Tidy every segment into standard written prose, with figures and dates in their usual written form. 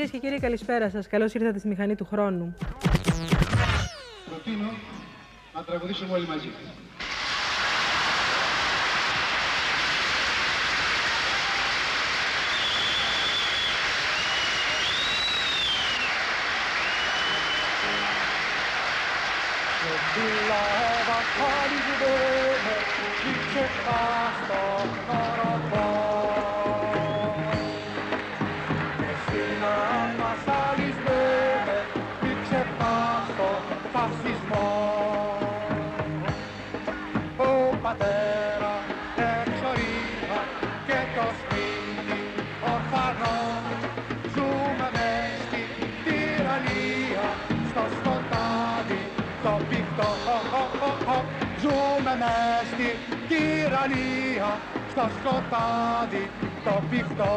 Κυρίες και κύριοι, καλησπέρα σας. Καλώς ήρθατε στη μηχανή του χρόνου. Προτείνω να τραγουδήσουμε όλοι μαζί. Ζούμε μες στη τυραννία, στο σκοτάδι το πηχτό.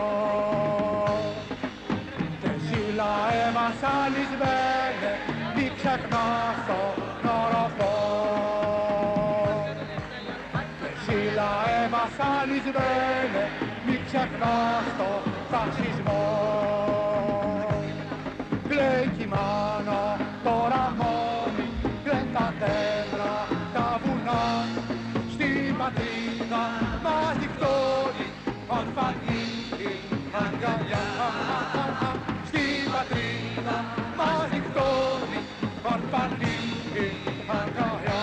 Και εσύ λαέ βασανισμένε, μη ξεχνάς τον οροφό. Και εσύ λαέ βασανισμένε, μη ξεχνάς τον φασισμό. Κλαίει κι η μάνα τώρα μόνη, κλαίν τα δέντρα, τα βουνά, στην πατρίδα μας νυχτώνει ορφανή αγκαλιά. Στην πατρίδα μας νυχτώνει ορφανή αγκαλιά.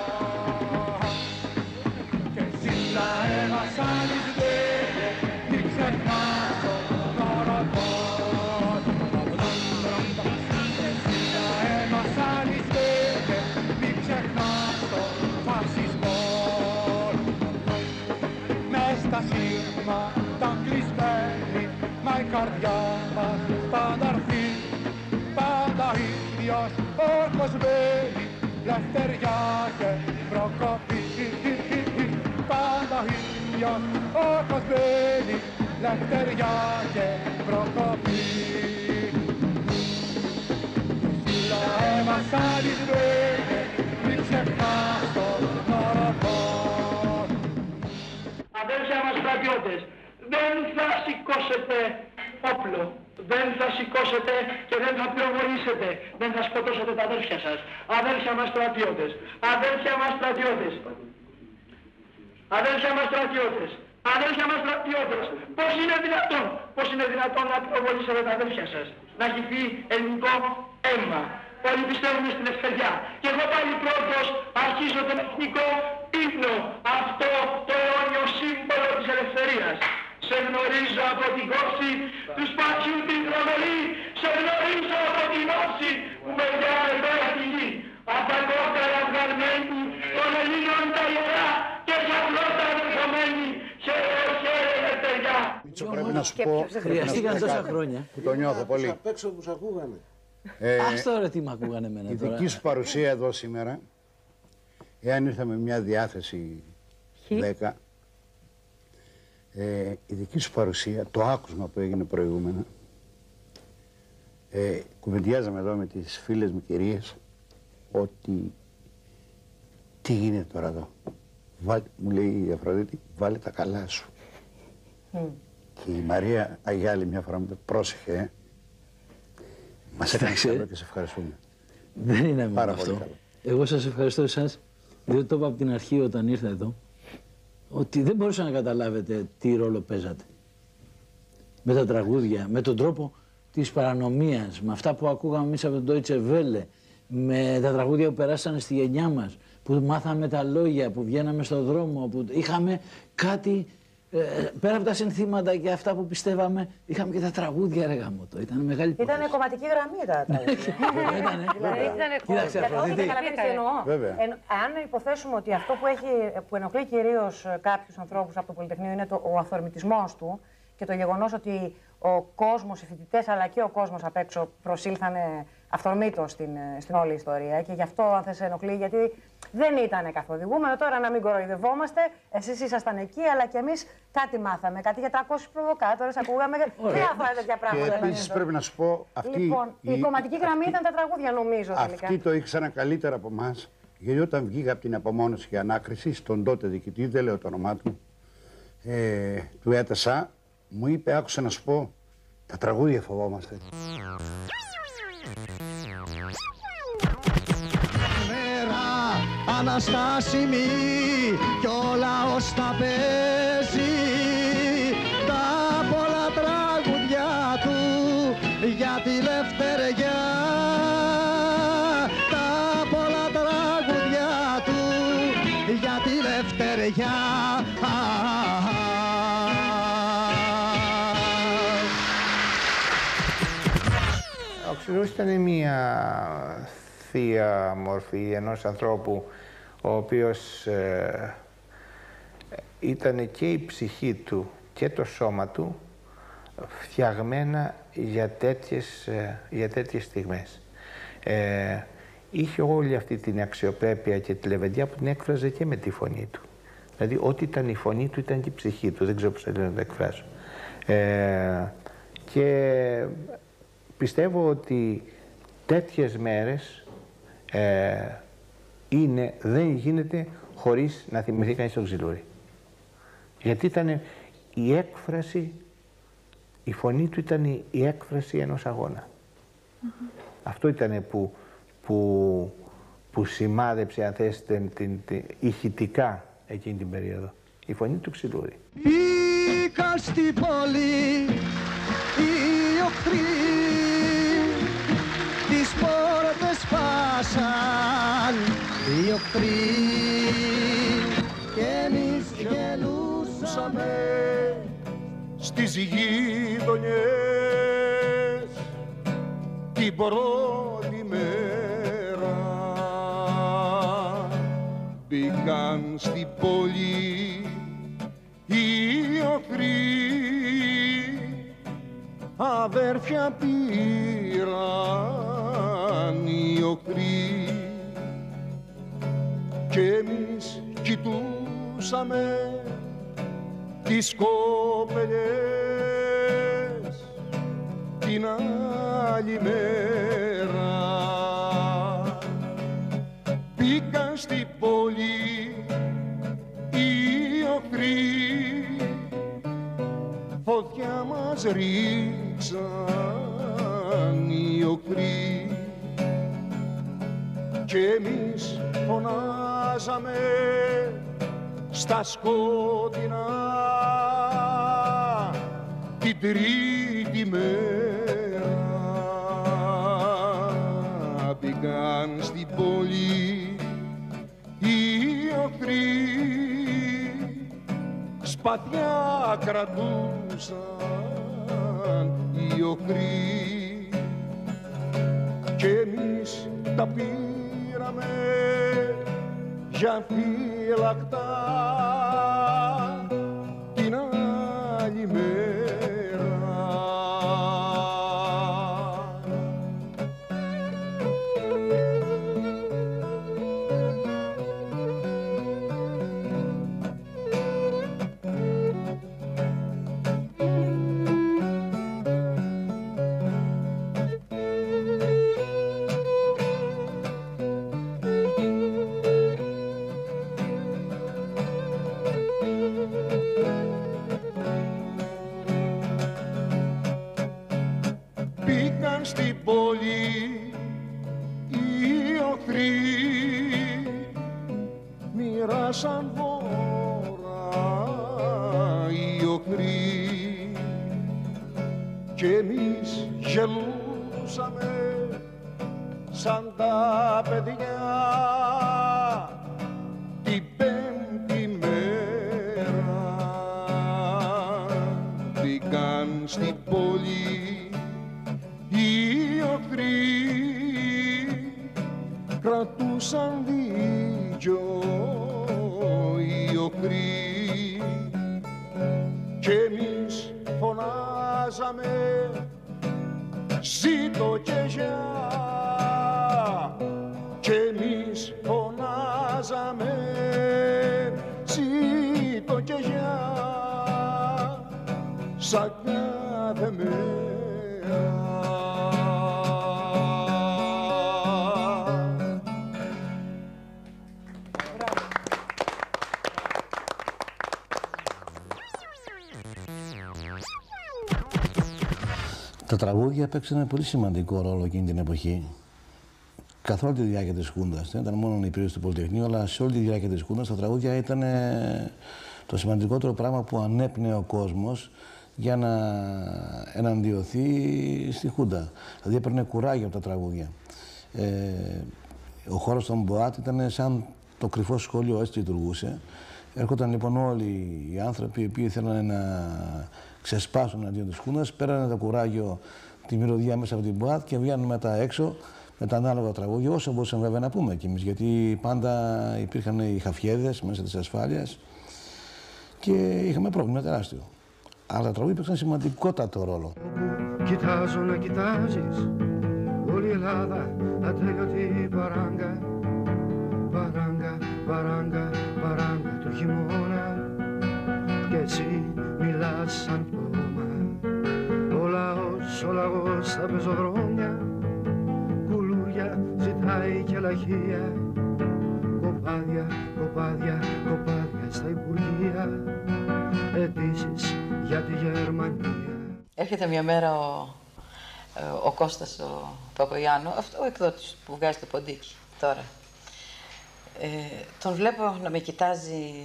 Και εσύ λαέ βασανισμένε, μη ξεχνάς τον οροφό. Και εσύ λαέ βασανισμένε, μη ξεχνάς τον φασισμό. Μες στα σύρματα κλεισμένη, μα η καρδιά μας πάντα ρθεί. Πάντα ίδιος όρκος μένει, λευτεριά και προκοπή. Πάντα ίδιος όρκος μένει, λευτεριά και προκοπή. Λαέ βασανισμένε, μη ξεχνάς τον οροφό. Αδέρφια μας στρατιώτες, δεν θα σηκώσετε όπλο, δεν θα σηκώσετε και δεν θα πυροβολήσετε, δεν θα σκοτώσετε τα αδέρφια σας. Αδέρφια μας στρατιώτες, αδέρφια μας στρατιώτες, αδέρφια μας στρατιώτες, αδέρφια μας στρατιώτες, πώς είναι δυνατόν να πυροβολήσετε τα αδέρφια σας, να χυθεί ελληνικό αίμα. Όλοι πιστεύουμε στην ελευθερία. Και εγώ πάλι πρώτος αρχίζω τον εθνικό ύμνο, αυτό το αιώνιο σύμβολο της ελευθερίας. Σε γνωρίζω από την κόψη του σπαθιού την προβολή, σε γνωρίζω από την όψη που μεγάλη τώρα τη γη. Απ' τα κόκκαλα βγαλμένη των Ελλήνων τα ιερά και για πρώτα αδερφωμένη, χαίρε ελευθεριά. Μίτσο, πρέπει να σου πω, χρειαστήκαν τόσα χρόνια που το νιώθω πολύ. Απ' έξω που σ' ακούγανε. Ας τώρα τι μ' ακούγανε εμένα Η τώρα. δική σου παρουσία εδώ σήμερα, εάν ήρθα με μια διάθεση 10, η δική σου παρουσία, το άκουσμα που έγινε προηγούμενα, κουβεντιάζαμε εδώ με τις φίλες μου κυρίες, ότι τι γίνεται τώρα εδώ. Μου λέει η Αφροδίτη, βάλε τα καλά σου. Και η Μαρία Αγιάλη μια φορά μου είπε, πρόσεχε, μας έκανες καλό και σε ευχαριστούμε. Δεν είναι μόνο Πάρα αυτό. πολύ καλό. Εγώ σας ευχαριστώ εσάς, διότι το είπα από την αρχή όταν ήρθα εδώ, ότι δεν μπορούσα να καταλάβετε τι ρόλο παίζατε. Με τα τραγούδια, με τον τρόπο της παρανομίας, με αυτά που ακούγαμε εμείς από τον Deutsche Welle, με τα τραγούδια που περάσανε στη γενιά μας, που μάθαμε τα λόγια, που βγαίναμε στον δρόμο, που είχαμε κάτι, πέρα από τα συνθήματα και αυτά που πιστεύαμε, είχαμε και τα τραγούδια, ρε γαμώτο. Ήταν μεγάλη υπόθεση. Ήταν κομματική γραμμή τα τραγούδια. Κοίταξε, Αφροδίτη. Καταλαβαίνεις τι εννοώ. Βέβαια. Αν υποθέσουμε ότι αυτό που ενοχλεί κυρίως κάποιους ανθρώπους από το Πολυτεχνείο είναι ο αυθορμητισμός του και το γεγονός ότι ο κόσμος, οι φοιτητές αλλά και ο κόσμος απ' έξω προσήλθανε αυθορμήτως στην όλη ιστορία και γι' αυτό αν θες ενοχλεί, γιατί δεν ήταν καθοδηγούμενο. Τώρα να μην κοροϊδευόμαστε, εσείς ήσασταν εκεί, αλλά και εμείς κάτι μάθαμε. Κάτι για 300 προβοκάτορες, ακούγαμε διάφορα τέτοια πράγματα. Και επίσης πρέπει να σου πω, αυτή λοιπόν, η κομματική γραμμή ήταν τα τραγούδια, νομίζω. Αυτοί τελικά. το ήξεραν καλύτερα από εμάς, γιατί όταν βγήκα από την απομόνωση και ανάκριση, στον τότε διοικητή, δεν λέω το όνομά του, του ΕΤΣΑ, μου είπε, άκουσα να σου πω, Τα τραγούδια φοβόμαστε. Μέρα αναστάσιμη κι ο λαός τα παίζει, τα πολλά τραγουδιά του για τη λευτεριά, τα πολλά τραγουδιά του για τη λευτεριά. Ο Ξηρός ήταν μια θεία μορφή ενός ανθρώπου ο οποίος ήταν και η ψυχή του και το σώμα του φτιαγμένα για τέτοιες στιγμές. Είχε όλη αυτή την αξιοπρέπεια και τη λεβεντιά που την έκφραζε και με τη φωνή του. Δηλαδή, ό,τι ήταν η φωνή του ήταν και η ψυχή του. Δεν ξέρω πώς θα να το εκφράσω. Και πιστεύω ότι τέτοιες μέρες δεν γίνεται χωρίς να θυμηθεί κανείς τον Ξυλούρη. Γιατί ήταν η έκφραση, η φωνή του ήταν η έκφραση ενός αγώνα. Αυτό ήταν που σημάδεψε, αν θέλετε, ηχητικά εκείνη την περίοδο. Η φωνή του Ξυλούρη. Μπήκαν στην πόλη οι οχθροί, τις πόρτες σπάσαν οι οχθροί και εμείς γελούσαμε στις γειτονιές την πρώτη μέρα. Μπήκαν στην πόλη οι οχθροί, αδέρφια πήραν οι οχθροί και εμείς κοιτούσαμε τις κοπελιές την άλλη μέρα. Μπήκαν στην πόλη οι οχθροί, φωτιά μας ρίξαν οι οχθροί και εμείς φωνάζαμε στα σκότεινα την τρίτη μέρα. Μπήκαν στην πόλη οι οχθροί, σπαθιά κρατούσαν οι οχθροί και εμείς τα πήραμε για φύλακτα την άλλη μέρα. Στην πόλη οι οχθροί μοιράσαν δώρα οι οχθροί και εμείς γελούσαμε σαν τα παιδιά την πέμπτη μέρα. Μπήκαν στην πόλη οι οχθροί, κρατούσαν δίκιο οι οχθροί και εμείς φωνάζαμε ζήτω και γεια και εμείς φωνάζαμε ζήτω και γεια σαν κάθε μέρα. Τα τραγούδια παίξαν ένα πολύ σημαντικό ρόλο εκείνη την εποχή. Καθ' όλη τη διάρκεια της Χούντας. Δεν ήταν μόνο η περίοδος του Πολυτεχνείου, αλλά σε όλη τη διάρκεια της Χούντας τα τραγούδια ήταν το σημαντικότερο πράγμα που ανέπνεε ο κόσμος για να εναντιωθεί στη Χούντα. Δηλαδή έπαιρνε κουράγιο από τα τραγούδια. Ο χώρος των ΜΠΟΑΤ ήταν σαν το κρυφό σχολείο, έτσι λειτουργούσε. Έρχονταν λοιπόν όλοι οι άνθρωποι οι οποίοι θέλανε να ξεσπάσουν αντίον της Χούντας, πέρανε το κουράγιο, τη μυρωδιά μέσα από την ΜΠΟΑΤ και βγαίνουν μετά έξω με τα ανάλογα τραγούδια, όσο μπορούσαμε βέβαια να πούμε κι εμείς, γιατί πάντα υπήρχαν οι χαφιέδες μέσα της ασφάλειας και είχαμε πρόβλημα τεράστιο. Αλλά τα τραγούδια παίξαν σημαντικότατο ρόλο. Κοιτάζω να κοιτάζεις, όλη η Ελλάδα ατέλειωτη παράγκα, παράγκα, παράγκα, παράγκα το χειμώνα κι έτσι μιλάς σαν πτώμα. Ο λαός στα πεζοδρόμια, κουλούρια ζητάει και λαχεία, κοπάδια, κοπάδια, κοπάδια στα υπουργεία, αιτήσεις για τη Γερμανία. Έρχεται μια μέρα ο Κώστας ο Παπαγιάννου, ο εκδότης που βγάζει το ποντίκι τώρα. Τον βλέπω να με κοιτάζει,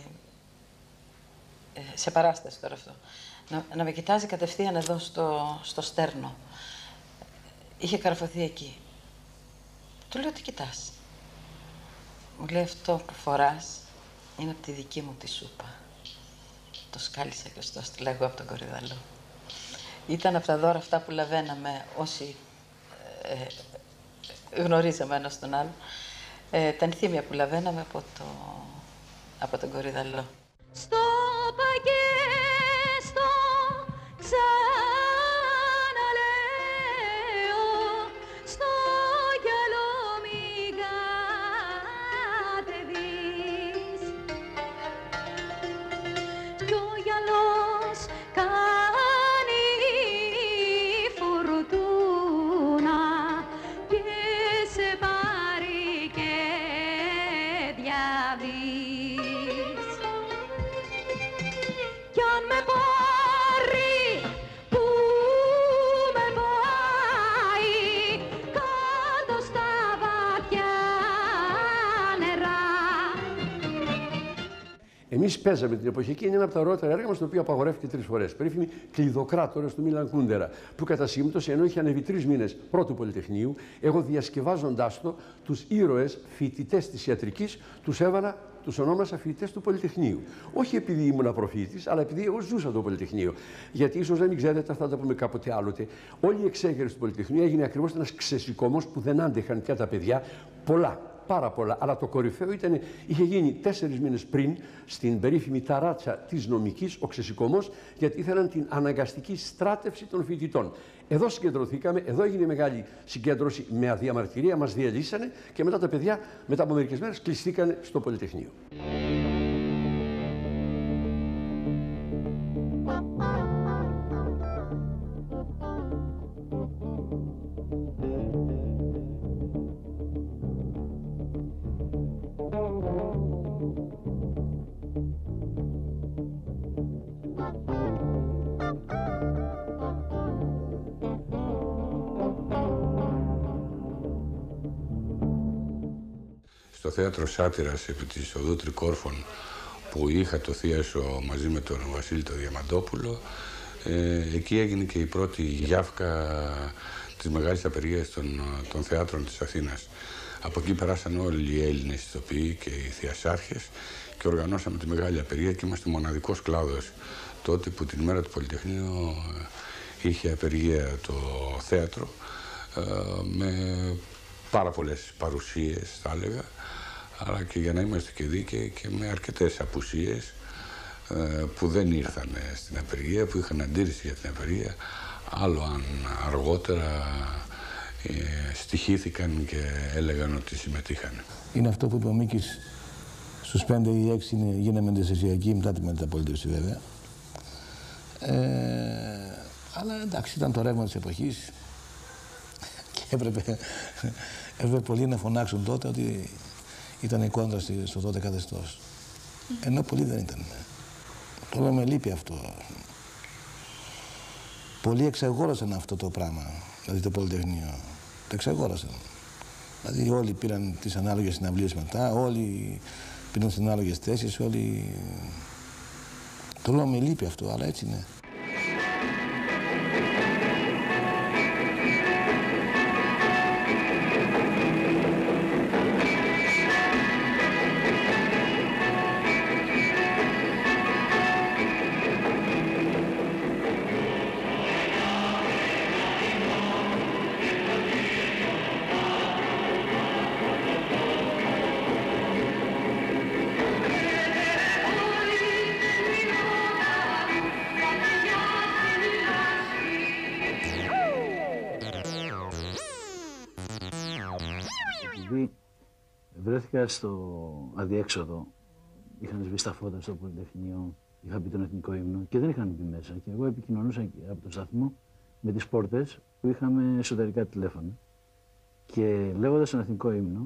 σε παράσταση τώρα αυτό, να με κοιτάζει κατευθείαν εδώ στο στέρνο. Είχε καρφωθεί εκεί. Του λέω, τι κοιτάς? Μου λέει, αυτό που φοράς είναι από τη δική μου τη σούπα. Το σκάλισα και το στείλαγω από τον Κορυδαλό. Ήταν από τα δώρα αυτά που λαβαίναμε όσοι γνωρίζαμε ένας τον άλλο. Τα ενθύμια που λαβαίναμε από τον Κορυδαλό. Στο παγέστο ξαναλέω, στο γυαλό μην κατεβείς. Κι ο γυαλός κάνει φουρτούνα και σε πάρει και διαβείς. Κι αν με πάρει που με πάει κάτω στα βαθιά νερά. Εμείς παίζαμε την εποχή εκείνη ένα από τα ωραιότερα έργα μας, το οποίο απαγορεύτηκε 3 φορές. Περίφημη Κλειδοκράτορας του Μίλαν Κούντερα, που κατά σύμπτωση, ενώ είχε ανέβει 3 μήνες πρώτου Πολυτεχνείου, εγώ διασκευάζοντάς το, τους ήρωες φοιτητές της ιατρικής τους έβαλα, τους ονόμασα φοιτητές του Πολυτεχνείου. Όχι επειδή ήμουν προφήτης, αλλά επειδή εγώ ζούσα το Πολυτεχνείο. Γιατί ίσως δεν ξέρετε, αυτά τα πούμε κάποτε άλλοτε. Όλη η εξέγερση του Πολυτεχνείου έγινε ακριβώς ένας ξεσηκωμός που δεν άντεχαν πια τα παιδιά. Πολλά. Πάρα πολλά. Αλλά το κορυφαίο είχε γίνει 4 μήνες πριν στην περίφημη ταράτσα της νομικής, ο ξεσηκωμός, γιατί ήθελαν την αναγκαστική στράτευση των φοιτητών. Εδώ συγκεντρωθήκαμε, εδώ έγινε μεγάλη συγκέντρωση με αδιαμαρτυρία, μας διαλύσανε και μετά τα παιδιά, μετά από μερικές μέρες, κλειστήκανε στο Πολυτεχνείο. Στο θέατρο Σάτυρας επί της Οδού Τρικόρφων, που είχα το θίασο μαζί με τον Βασίλη το Διαμαντόπουλο, εκεί έγινε και η πρώτη γιάφκα της μεγάλης απεργίας των θεάτρων της Αθήνας. Από εκεί περάσαν όλοι οι Έλληνες ηθοποιοί και οι θειασάρχες και οργανώσαμε τη μεγάλη απεργία και είμαστε μοναδικός κλάδος τότε που την ημέρα του Πολυτεχνείου είχε απεργία το θέατρο με πάρα πολλές παρουσίες, θα έλεγα, αλλά και για να είμαστε και δίκαιοι και με αρκετές απουσίες που δεν ήρθαν στην απεργία, που είχαν αντίρρηση για την απεργία, άλλο αν αργότερα στοιχήθηκαν και έλεγαν ότι συμμετείχαν. Είναι αυτό που είπε ο Μίκης, στους 5 ή 6 γίναμε εντεσσιακοί μετά τη μεταπολίτευση βέβαια. Αλλά εντάξει, ήταν το ρεύμα της εποχής και έπρεπε πολλοί να φωνάξουν τότε ότι ήταν η κόντρα στο τότε καθεστώς. Ενώ πολλοί δεν ήταν. Τώρα με λείπει αυτό. πολλοί εξαγόρασαν αυτό το πράγμα, δηλαδή το Πολυτεχνείο. Το εξαγόρασαν. Δηλαδή όλοι πήραν τις ανάλογες συναυλίες μετά, όλοι πήραν τις ανάλογες θέσεις, όλοι... Το λέω με λύπη αυτό, αλλά έτσι είναι. Βρέθηκα στο αδιέξοδο, είχαν σβήσει τα φώτα στο Πολυτεχνείο, είχα πει τον Εθνικό Ύμνο και δεν είχαν μπει μέσα. Και εγώ επικοινωνούσα από το σταθμό με τις πόρτες που είχαμε εσωτερικά τηλέφωνα. Και λέγοντας τον Εθνικό Ύμνο,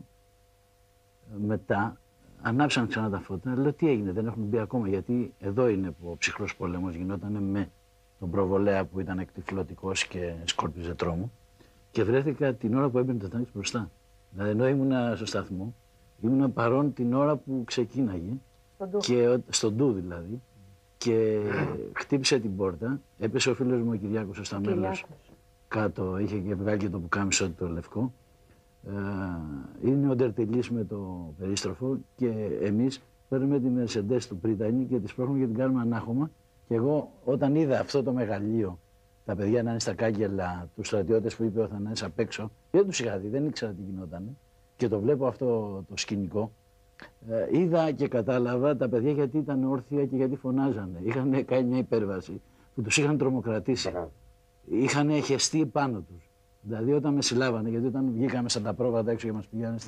μετά ανάψαν ξανά τα φώτα. Λέω τι έγινε, δεν έχουν μπει ακόμα, γιατί εδώ είναι που ο ψυχρός πόλεμος γινόταν με τον προβολέα που ήταν εκτυφλωτικός και σκόρπιζε τρόμο. Και βρέθηκα την ώρα που έμπαινε το τάγκ μπροστά. Δηλαδή, ενώ ήμουνα στο σταθμό, ήμουνα παρόν την ώρα που ξεκίναγε. Στον ντου δηλαδή. Και χτύπησε την πόρτα. Έπεσε ο φίλος μου ο Κυριάκος ο Σταμέλος κάτω. Είχε και βγάλει και το πουκάμισο το λευκό. Είναι ο Ντερτελής με το περίστροφο. Και εμείς παίρνουμε τη Mercedes του Πρίτανη και τη σπρώχνουμε και την κάνουμε ανάχωμα. Και εγώ όταν είδα αυτό το μεγαλείο, τα παιδιά να είναι στα κάγκελα, τους στρατιώτες που είπε ο Θανάσης απ' έξω, δεν τους είχα δει, δεν ήξερα τι γινόταν. Και το βλέπω αυτό το σκηνικό. Είδα και κατάλαβα τα παιδιά γιατί ήταν όρθια και γιατί φωνάζανε. Είχαν κάνει μια υπέρβαση που τους είχαν τρομοκρατήσει. Είχαν χεστεί πάνω τους. Δηλαδή όταν με συλλάβανε, γιατί όταν βγήκαμε σαν τα πρόβατα έξω και μας πηγαίνανε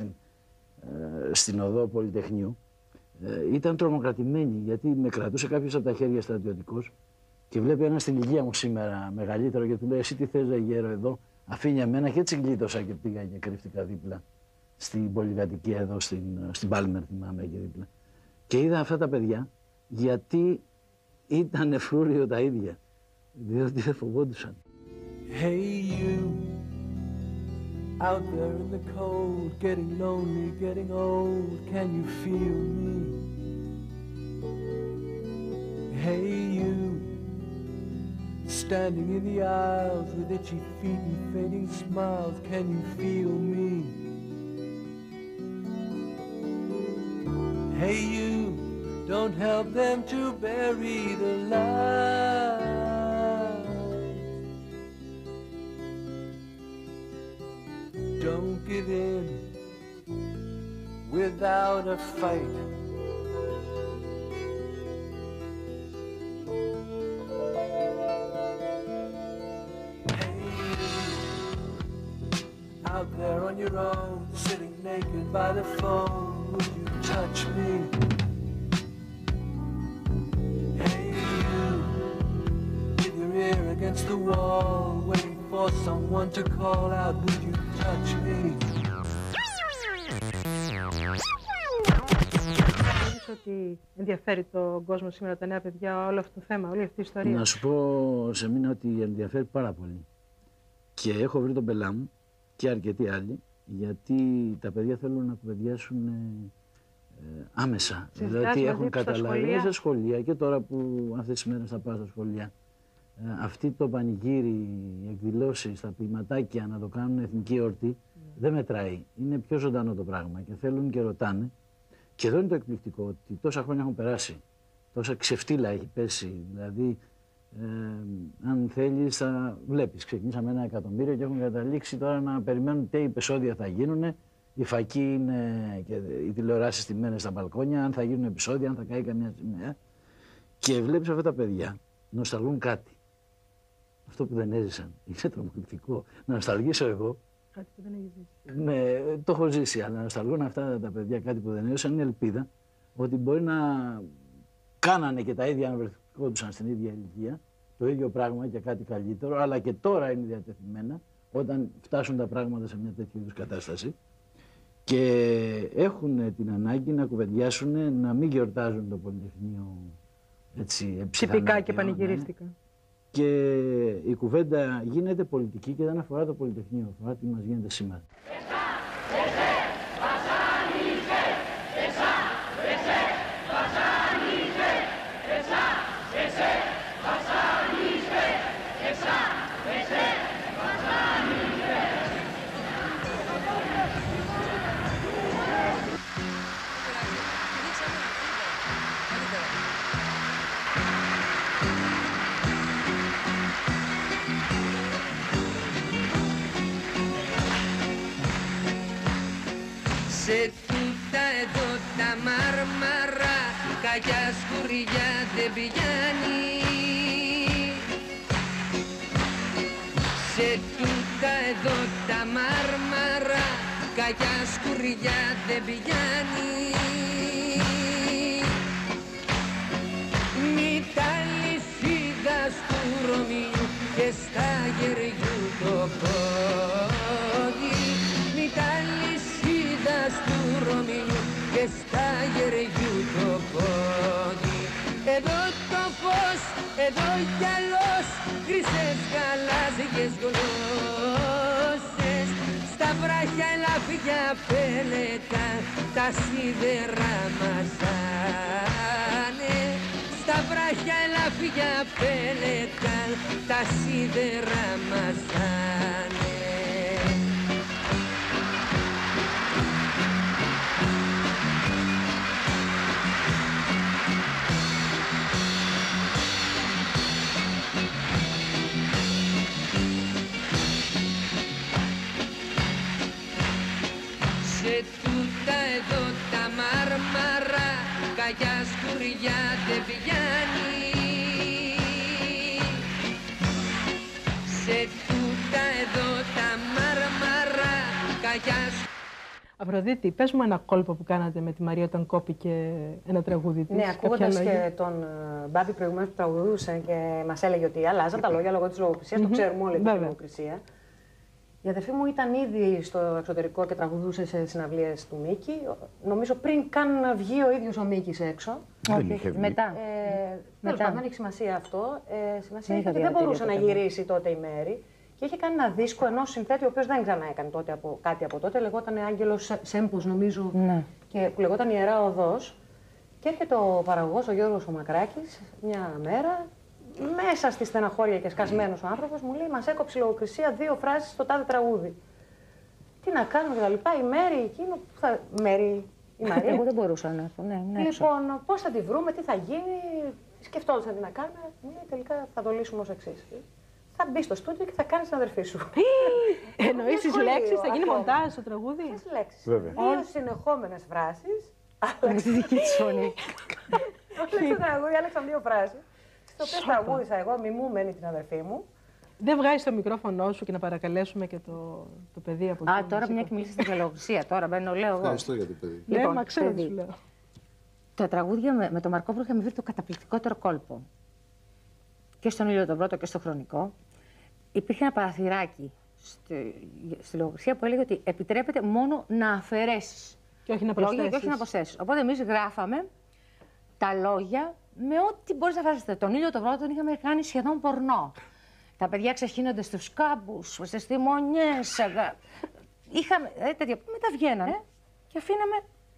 στην οδό Πολυτεχνείου, ήταν τρομοκρατημένοι γιατί με κρατούσε κάποιος από τα χέρια στρατιωτικός. Και βλέπει ένα στην ηλικία μου σήμερα μεγαλύτερο και του λέει: εσύ τι θες, ρε γέρο, εδώ, αφήνει εμένα. Και έτσι γλίτωσα και πήγα και κρύφτηκα δίπλα στην πολυκατοικία εδώ, στην Πάλμερ, θυμάμαι και δίπλα. Και είδα αυτά τα παιδιά γιατί ήταν φρούριο τα ίδια. Διότι δεν φοβόντουσαν. Hey you, out there in the cold, getting lonely, getting old, can you feel me? Hey you, standing in the aisles with itchy feet and fading smiles, can you feel me? Hey you, don't help them to bury the light. Don't give in without a fight. Out there on your own, sitting naked by the phone, would you touch me? Hey you, with your ear against the wall, waiting for someone to call out, would you touch me? Νομίζω ότι ενδιαφέρει τον κόσμο σήμερα, τα νέα παιδιά, όλο αυτό το θέμα, όλη αυτή η ιστορία. Να σου πω σε μήνα ότι ενδιαφέρει πάρα πολύ. Και έχω βρει τον πελά μου και αρκετοί άλλοι, γιατί τα παιδιά θέλουν να κουβεντιάσουν άμεσα. Δηλαδή έχουν καταλάβει στα σχολεία και τώρα που αυτές τις μέρες θα πάω στα σχολεία. Αυτή το πανηγύρι, οι εκδηλώσεις, τα ποιηματάκια να το κάνουν εθνική εορτή, δεν μετράει. Είναι πιο ζωντανό το πράγμα και θέλουν και ρωτάνε. Και εδώ είναι το εκπληκτικό, ότι τόσα χρόνια έχουν περάσει, τόσα ξεφτύλα έχει πέσει. Δηλαδή, αν θέλεις, θα βλέπεις. Ξεκινήσαμε 1 εκατομμύριο και έχουν καταλήξει τώρα να περιμένουν τι επεισόδια θα γίνουν. Η φακή είναι και οι τηλεοράσεις στημένες στα μπαλκόνια, αν θα γίνουν επεισόδια, αν θα καεί καμιά σημαία. Και βλέπεις αυτά τα παιδιά νοσταλγούν κάτι. Αυτό που δεν έζησαν. Είναι τρομακτικό. Να νοσταλγήσω εγώ. Κάτι που δεν έχει ζήσει. Ναι, το έχω ζήσει, αλλά να νοσταλγούν αυτά τα παιδιά κάτι που δεν έζησαν είναι ελπίδα ότι μπορεί να κάνανε και τα ίδια αν βρισκόντουσαν στην ίδια ηλικία, το ίδιο πράγμα και κάτι καλύτερο, αλλά και τώρα είναι διατεθειμένα όταν φτάσουν τα πράγματα σε μια τέτοιου είδους κατάσταση και έχουν την ανάγκη να κουβεντιάσουν, να μην γιορτάζουν το Πολυτεχνείο έτσι τυπικά και πανηγυρίστικα. και η κουβέντα γίνεται πολιτική και δεν αφορά το Πολυτεχνείο, αφορά τι μας γίνεται σήμερα. Σε τούτα εδώ τα μάρμαρα, κακιά σκουριά δεν πηγαίνει. Σε τούτα εδώ τα μάρμαρα, κακιά σκουριά δεν πηγαίνει. Μη τα λυσίδα του Ρωμιού και στα γεριού το πόδι. Μη τα λυσίδα του Ρωμιού και στα γεριού το πόδι. Εδώ το φως, εδώ κι αλλός, χρυσές γαλάζιες γλώσσες. Στα βράχια ελαφιά πέλετα, τα σίδερα μαζάνε. Στα βράχια ελαφιά πέλετα, τα σίδερα μαζάνε. Σε τούτα εδώ τα μάρμαρα, κακιά σκουριά δεν πηγαίνει. Σε τούτα εδώ τα μάρμαρα, κακιά σκουριά. Αφροδίτη, πες μου ένα κόλπο που κάνατε με τη Μαρία όταν κόπηκε ένα τραγούδι της. Ναι, ακούγοντας και τον Μπάμπη προηγουμένως που τραγουδούσε και μας έλεγε ότι αλλάζαν τα λόγια λόγω της λογοκρισίας, το ξέρουμε όλοι τη λογοκρισία. Η αδερφή μου ήταν ήδη στο εξωτερικό και τραγουδούσε σε συναυλίες του Μίκη. Νομίζω πριν καν βγει ο ίδιος ο Μίκης έξω. Μετά. Τέλος πάντων, δεν έχει σημασία αυτό. Σημασία έχει ότι δεν μπορούσε να γυρίσει τότε η Μέρη. Και είχε κάνει ένα δίσκο ενός συνθέτη, ο οποίος δεν ξανά έκανε τότε κάτι από τότε. Λεγόταν Άγγελος Σέμπος, νομίζω, και που λεγόταν Ιερά Οδός. Και έρχεται ο παραγωγός, ο Γιώργος ο Μακράκης, μια μέρα, μέσα στη στεναχώρια και σκασμένος ο άνθρωπος, μου λέει: μας έκοψε η λογοκρισία 2 φράσεις στο τάδε τραγούδι. Τι να κάνουμε και τα λοιπά, η Μέρη, εκείνο που θα. Μέρη, η Μαρία. Εγώ δεν μπορούσα να έρθω. Ναι, λοιπόν, πώς θα τη βρούμε, τι θα γίνει, σκεφτόντουσαν τι να κάνουμε. Μου λέει: τελικά θα το λύσουμε ως εξής. Θα μπει στο στούντιο και θα κάνει την αδερφή σου. Εννοείς τις λέξεις, θα γίνει μοντάζ στο τραγούδι. Τις λέξεις. 2 συνεχόμενες φράσεις. Με τη δική της φωνή. Όλες το τραγούδι άλλαξαν 2 φράσεις. Στο οποίο τραγούδισα εγώ, μιμούμενη την αδερφή μου. Δεν βγάζεις το μικρόφωνο σου και να παρακαλέσουμε και το παιδί από εκεί. Τώρα μια και μιλήσατε για λογοκρισία, τώρα μπαίνω, λέω εγώ. Ευχαριστώ για το παιδί. Λοιπόν, μα ξέρω τι σου λέω. Τα τραγούδια με τον Μαρκόπουλο είχαμε βρει το καταπληκτικότερο κόλπο. Και στον Ήλιο τον Πρώτο και στο Χρονικό. Υπήρχε ένα παραθυράκι στη λογοκρισία που έλεγε ότι επιτρέπεται μόνο να αφαιρέσεις και όχι να προσθέσεις. Οπότε εμείς γράφαμε τα λόγια με ό,τι μπορείς να φανταστείς. Τον Ήλιο τον Πρώτο τον είχαμε κάνει σχεδόν πορνό. Τα παιδιά ξεχύνονται στους κάμπους, στις τιμονιές. Είχαμε τέτοια που μετά βγαίνανε και αφήναμε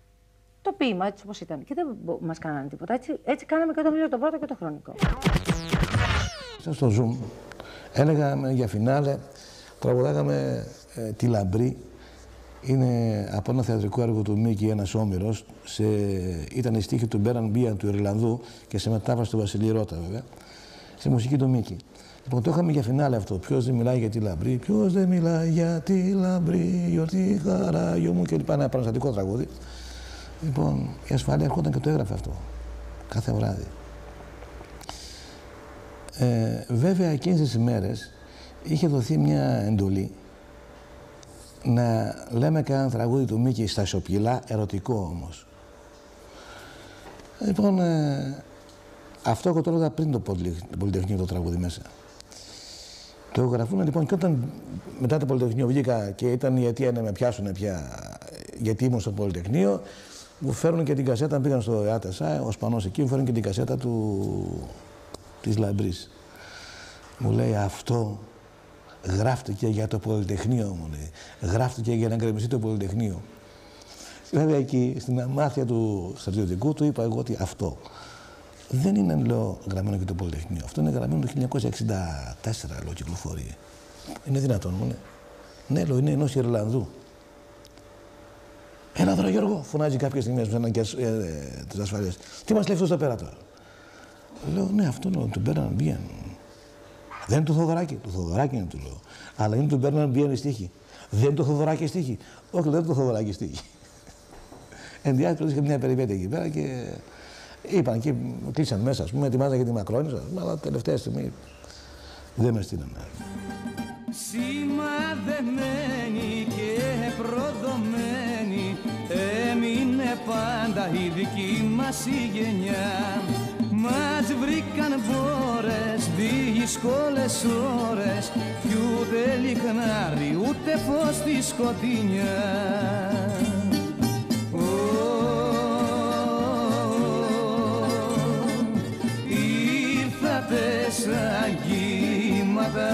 το ποίημα έτσι όπως ήταν. Και δεν μας κάνανε τίποτα. Έτσι κάναμε και τον Ήλιο τον Πρώτο και το Χρονικό. Στο Zoom έλεγα για φινάλε, τραγουδάγαμε «Τη Λαμπρή». Είναι από ένα θεατρικό έργο του Μίκη, ένας Όμηρος. Ήταν η στίχη του Μπέραν Μπίαν του Ιρλανδού και σε μετάφραση του Βασιλή Ρώτα, βέβαια. Στη μουσική του Μίκη. Λοιπόν, το είχαμε για φινάλε αυτό. Ποιος δεν μιλάει για τη λαμπρή, ποιος δεν μιλάει για τη λαμπρή, γιορτή χαρά, γιο μου κλπ. Ένα επαναστατικό τραγούδι. Λοιπόν, η ασφάλεια έρχονταν και το έγραφε αυτό. Κάθε βράδυ. Βέβαια, εκείνες τις ημέρες είχε δοθεί μια εντολή να λέμε κανένα τραγούδι του Μίκη στα σιωπηλά, ερωτικό όμως. Λοιπόν, αυτό εγώ το έλεγα πριν το Πολυτεχνείο το τραγούδι μέσα. Το γραφούν λοιπόν και όταν μετά το Πολυτεχνείο βγήκα και ήταν η αιτία να με πιάσουν πια γιατί ήμουν στο Πολυτεχνείο, μου φέρνουν και την κασέτα, πήγαν στο ΕΑΤΕΣΑ, ο Σπανός εκεί, μου φέρνουν και την κασέτα της Λαμπρής. Μου λέει αυτό γράφτηκε για το Πολυτεχνείο, μου λέει. Γράφτηκε για να γκρεμιστεί το Πολυτεχνείο. Βέβαια εκεί στην αμάθεια του στρατιωτικού του είπα εγώ ότι αυτό δεν είναι, λέω, γραμμένο για το Πολυτεχνείο. Αυτό είναι γραμμένο το 1964, λέω, κυκλοφορεί. Είναι δυνατόν, μου λέει. Ναι, λέω, είναι ενός Ιρλανδού. Έλα τώρα, Γιώργο, φωνάζει κάποια στιγμή στους αναγκές της ασφαλείας. Τι μας λέει αυτός εδώ πέρα τώρα. Λέω, ναι, αυτό λέω, του Μπέρναν Μπίεν. Δεν είναι του Θοδωράκη. Του Θοδωράκη είναι, του λέω. Αλλά είναι του Μπέρναν Μπίεν η στίχη. Δεν είναι το Θοδωράκη η στίχη. Όχι, δεν είναι το Θοδωράκη η στίχη. Εν διάρκεια είχα μια περιπέτεια εκεί πέρα και είπαν και κλείσαν μέσα, ας πούμε, ετοιμάζαν για τη Μακρόνισσα, αλλά τελευταία στιγμή δεν με στείλανε. Σημαδεμένη και προδομένη έμεινε πάντα η δική μας η γενιά. Μας βρήκαν μπόρες, δύσκολες ώρες κι ούτε λιχνάρι ούτε φως στη σκοτεινιά. Ήρθατε σαν κύματα,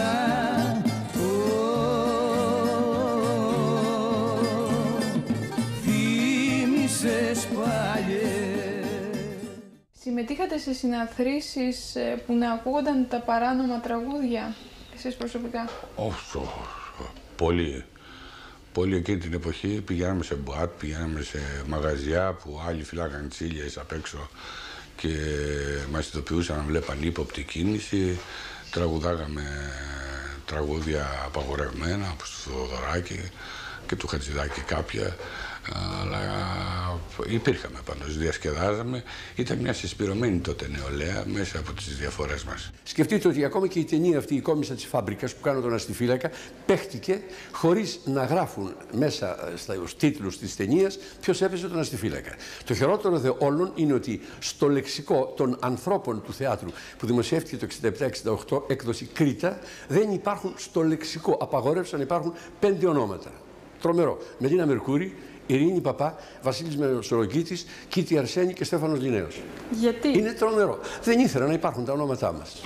θύμισες παλιές. Συμμετείχατε σε συναθρήσεις που να ακούγονταν τα παράνομα τραγούδια, εσείς προσωπικά? Όχι, πολύ. Πολύ εκείνη την εποχή πηγαίναμε σε μπουάτ, πηγαίναμε σε μαγαζιά που άλλοι φυλάγαν τσίλιες απ' έξω και μας ειδοποιούσαν να βλέπαν ύποπτη κίνηση. Τραγουδάγαμε τραγούδια απαγορευμένα, όπως του Θοδωράκη και του Χατζηδάκη κάποια. Αλλά υπήρχαμε πάντως, διασκεδάζαμε. Ήταν μια συσπηρωμένη τότε νεολαία μέσα από τις διαφορές μας. Σκεφτείτε ότι ακόμα και η ταινία αυτή, η κόμισσα της Φάμπρικας που κάνω τον αστιφύλακα, παίχτηκε χωρίς να γράφουν μέσα στους τίτλους της ταινίας ποιος έπαιζε τον αστιφύλακα. Το χειρότερο δε όλων είναι ότι στο λεξικό των ανθρώπων του θεάτρου που δημοσιεύτηκε το 67-68, έκδοση Κρήτα, δεν υπάρχουν στο λεξικό. Απαγόρευσαν να υπάρχουν 5 ονόματα. Τρομερό. Μελίνα Μερκούρη, Ειρήνη Παπά, Βασίλης Μεσολογγίτης, Κίτη Αρσένη και Στέφανος Λινέος. Γιατί? Είναι τρομερό. Δεν ήθελα να υπάρχουν τα ονόματά μας.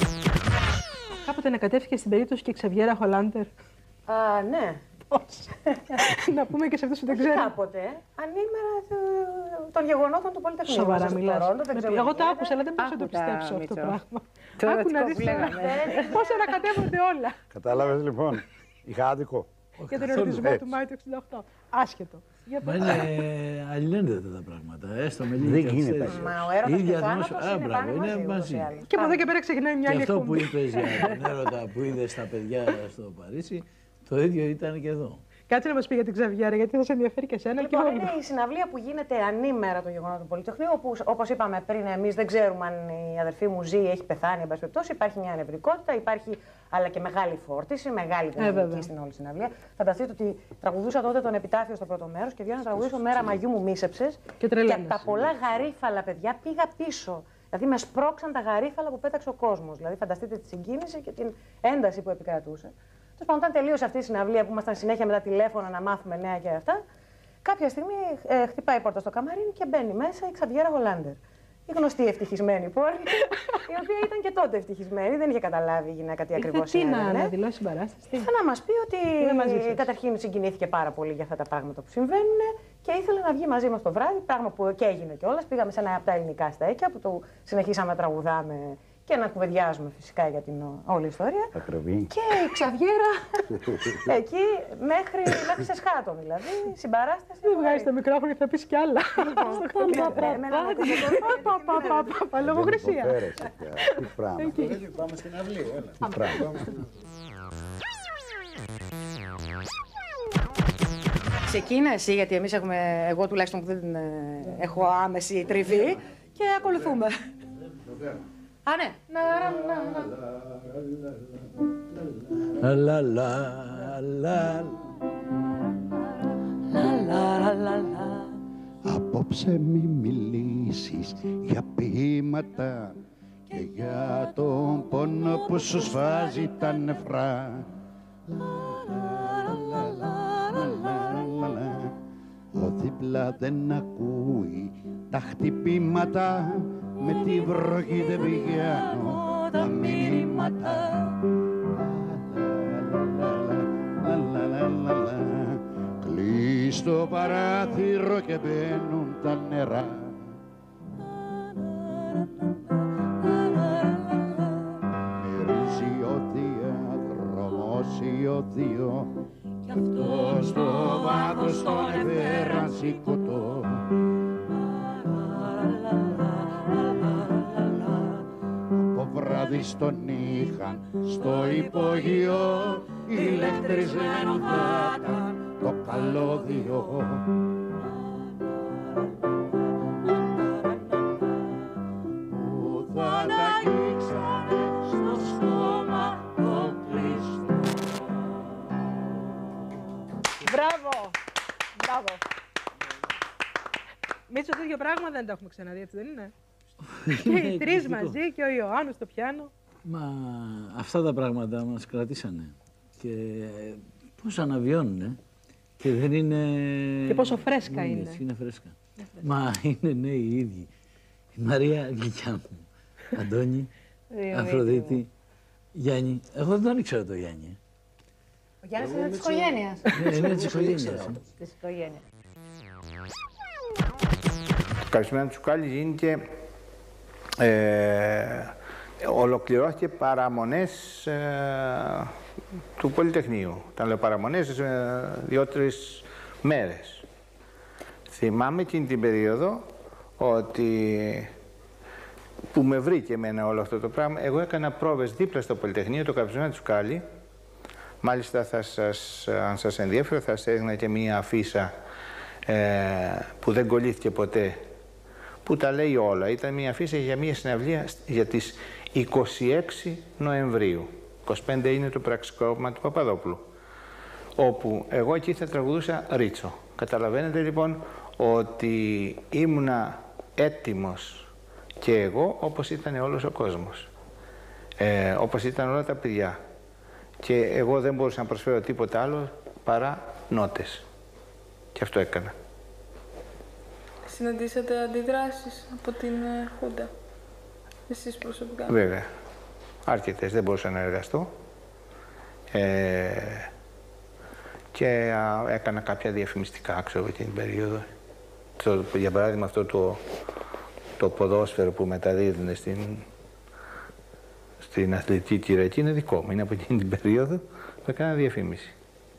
Κάποτε ανακατεύτηκε στην περίπτωση και η Ξαβιέρα Χολάντερ. Ναι. Πώς? Να πούμε και σε αυτούς που δεν ξέρουν. Κάποτε, ανήμερα των γεγονότων του Πολυτεχνείου. Σοβαρά μιλάς. Εγώ το άκουσα, αλλά δεν μπορούσα να το πιστέψω αυτό το πράγμα. Άκου να δεις πώς ανακατεύονται όλα. Κατάλαβες λοιπόν, είχα άδικο. Για τον ερωτισμό του Μάη του 68. Άσχετο. Μα είναι αλληλένδετα τα πράγματα. Έστω με λίγη γίνεται. Μα ο έρωτας και ο θάνατος είναι μαζί. Και από εδώ και πέρα ξεκινάει μια άλλη εκπομπή. Και αυτό που εκπομπή. είπες για τον έρωτα που είδε στα παιδιά στο Παρίσι, το ίδιο ήταν και εδώ. Κάτσε να μας πει για την Ξαβιέρα, γιατί θα σε ενδιαφέρει και εσένα. Λοιπόν, είναι η συναυλία που γίνεται ανήμερα των γεγονότων του Πολυτεχνείου, όπου, όπως είπαμε πριν, εμείς δεν ξέρουμε αν η αδερφή μου ζει ή έχει πεθάνει, εν πάση περιπτώσει. Υπάρχει μια νευρικότητα, υπάρχει αλλά και μεγάλη φόρτιση, μεγάλη δυναμική στην όλη συναυλία. Φανταστείτε ότι τραγουδούσα τότε τον επιτάφιο στο πρώτο μέρος και βγαίνω να τραγουδήσω Μέρα Μαγιού μου μίσεψες. Και από τα πολλά γαρίφαλα, παιδιά, πήγα πίσω. Δηλαδή με σπρώξαν τα γαρίφαλα που πέταξε ο κόσμος. Δηλαδή, φανταστείτε τη συγκίνηση και την ένταση που επικρατούσε. Τέλος πάντων, όταν τελείωσε αυτή η συναυλία που ήμασταν συνέχεια με τα τηλέφωνα να μάθουμε νέα και αυτά, κάποια στιγμή χτυπάει η πόρτα στο καμαρίνι και μπαίνει μέσα η Ξαβιέρα Χολάντερ. Η γνωστή ευτυχισμένη πόρνη, η οποία ήταν και τότε ευτυχισμένη, δεν είχε καταλάβει η γυναίκα τι ακριβώς είναι. Τι να δηλώσει συμπαράσταση. Ήθελε να μας πει ότι καταρχήν συγκινήθηκε πάρα πολύ για αυτά τα πράγματα που συμβαίνουν και ήθελε να βγει μαζί μας το βράδυ, πράγμα που και έγινε κιόλας. Πήγαμε σε ένα από τα ελληνικά στέκια που το συνεχίσαμε να τραγουδάμε και να κουβεντιάζουμε φυσικά για την όλη ιστορία. Ακριβή. Και η Ξαβιέρα εκεί μέχρι σε σχάτων δηλαδή, συμπαράσταση. Δεν βγάζεις το μικρόφωνο και θα πεις κι άλλα. Λογοκρισία. Τι πράγμα. Πάμε στην αυλή, έλα. Τι πράγμα. Ξεκίνα εσύ, γιατί εμείς έχουμε, εγώ τουλάχιστον που δεν έχω άμεση τριβή και ακολουθούμε. Α, ναι. Απόψε μη μιλήσεις για ποίηματα και για τον πόνο που σου σφάζει τα νεφρά. Ο δίπλα δεν ακούει τα χτυπήματα, με τη βροχή δεν πηγαίνω τα μηνύματα. Κλείς το παράθυρο και μπαίνουν τα νερά. Μυρίζει οδεία, δρομώσει οδείο, κι αυτό στο βάθος τον επέρασε κοτό. Από βράδυ στον είχαν στο υπόγειο, ηλεκτρισμένο θα ήταν το καλώδιο. Που θα τα αγγίξανε στο στόμα το κλειστό. Μπράβο! Μπράβο! Μίτσο, τέτοιο πράγμα δεν το έχουμε ξαναδεί, έτσι δεν είναι? Και οι τρεις μαζί και ο Ιωάννου στο πιάνο. Μα αυτά τα πράγματα μας κρατήσανε. Και πώς αναβιώνουνε. Και δεν είναι... Και πόσο φρέσκα είναι. Έτσι, είναι φρέσκα. Μα είναι νέοι οι ίδιοι. Η Μαρία γλυκιά μου. Αντώνη, Αφροδίτη, Γιάννη. Εγώ δεν τον ήξερα το Γιάννη. Ο Γιάννης είναι της οικογένειας. Είναι της οικογένειας. Της οικογένειας. Το Καλεσμένο Τσουκάλι γίνεται, ολοκληρώθηκε παραμονές του Πολυτεχνείου. Όταν λέω παραμονές, 2-3 μέρες. Θυμάμαι εκείνη την περίοδο ότι που με βρήκε εμένα όλο αυτό το πράγμα. Εγώ έκανα πρόβες δίπλα στο Πολυτεχνείο, το Καλεσμένο Τσουκάλι. Μάλιστα, αν σας ενδιαφέρει, θα σας έδειχνα και μία αφίσα που δεν κολλήθηκε ποτέ, που τα λέει όλα. Ήταν μία αφίσα για μία συναυλία για τις 26 Νοεμβρίου. 25 είναι το πραξικόπημα του Παπαδόπουλου, όπου εγώ εκεί θα τραγουδούσα Ρίτσο. Καταλαβαίνετε λοιπόν ότι ήμουνα έτοιμος και εγώ, όπως ήταν όλος ο κόσμος, όπως ήταν όλα τα παιδιά. Και εγώ δεν μπορούσα να προσφέρω τίποτα άλλο παρά νότες. Και αυτό έκανα. Συναντήσατε αντιδράσεις από την Χούντα, εσείς προσωπικά? Βέβαια. Αρκετές. Δεν μπορούσα να εργαστώ. Και έκανα κάποια διαφημιστικά, ξέρω, εκείνη την περίοδο. Για παράδειγμα, αυτό το ποδόσφαιρο που μεταδίδουν στην Αθλητική Κυριακή είναι δικό μου. Είναι από εκείνη την περίοδο που έκανα διαφήμιση.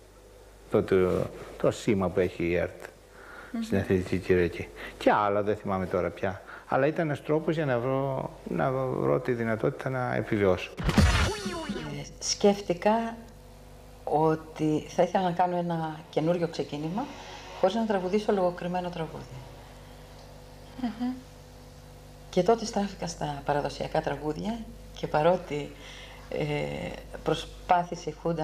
Το σήμα που έχει η ΕΡΤ στην Αθλητική Κυριακή. Και άλλα δεν θυμάμαι τώρα πια. Αλλά ήταν ένας τρόπος για να βρω τη δυνατότητα να επιβιώσω. Σκέφτηκα ότι θα ήθελα να κάνω ένα καινούριο ξεκίνημα χωρίς να τραγουδήσω λογοκριμένο τραγούδι. Και τότε στράφηκα στα παραδοσιακά τραγούδια και παρότι προσπάθησε η Χούντα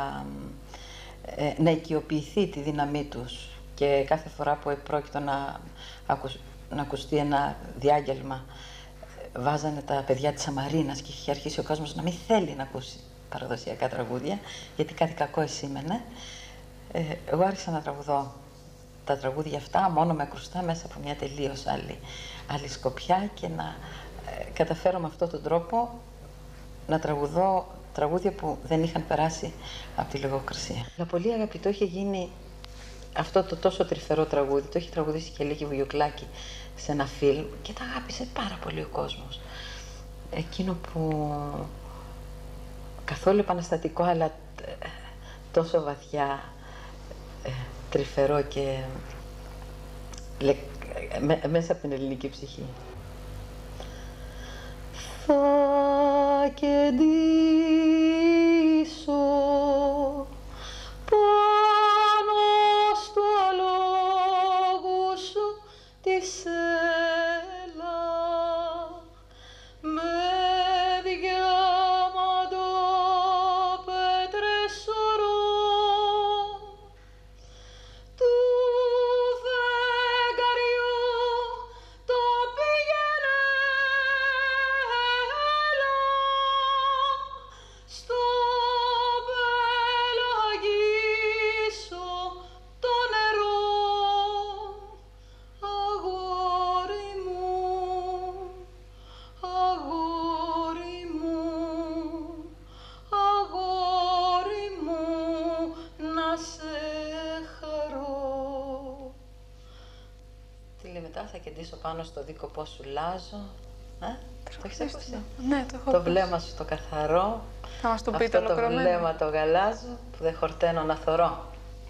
να οικειοποιηθεί τη δύναμή τους και κάθε φορά που επρόκειτο να ακουστεί ένα διάγγελμα βάζανε τα παιδιά της Σαμαρίνας και είχε αρχίσει ο κόσμος να μην θέλει να ακούσει παραδοσιακά τραγούδια γιατί κάτι κακό εσήμενε. Εγώ άρχισα να τραγουδώ τα τραγούδια αυτά μόνο με ακουστά μέσα από μια τελείως άλλη σκοπιά και να καταφέρω με αυτόν τον τρόπο να τραγουδώ τραγούδια που δεν είχαν περάσει από τη λογοκρισία. Αλλά πολύ αγαπητό είχε γίνει αυτό το τόσο τρυφερό τραγούδι. Το είχε τραγουδήσει και Λίκη Βουγιουκλάκη σε ένα φιλμ και τα αγάπησε πάρα πολύ ο κόσμος. Εκείνο που καθόλου επαναστατικό αλλά τόσο βαθιά τρυφερό και μέσα από την ελληνική ψυχή. Θα κεντήσω πάνω στο λόγο σου τη σέλα με διαμαντόπετρες σωρό του φεγγαριού το πήγαινε έλα κεντήσω πάνω στο δίκοπό σου λάζω. Το έχεις ακούσει? Ναι, το έχω Το ακούσει. βλέμμα σου το καθαρό. Θα μας το πείτε αυτό το ολοκληρωμένο. βλέμμα το γαλάζω που δεν χορταίνω να θωρώ.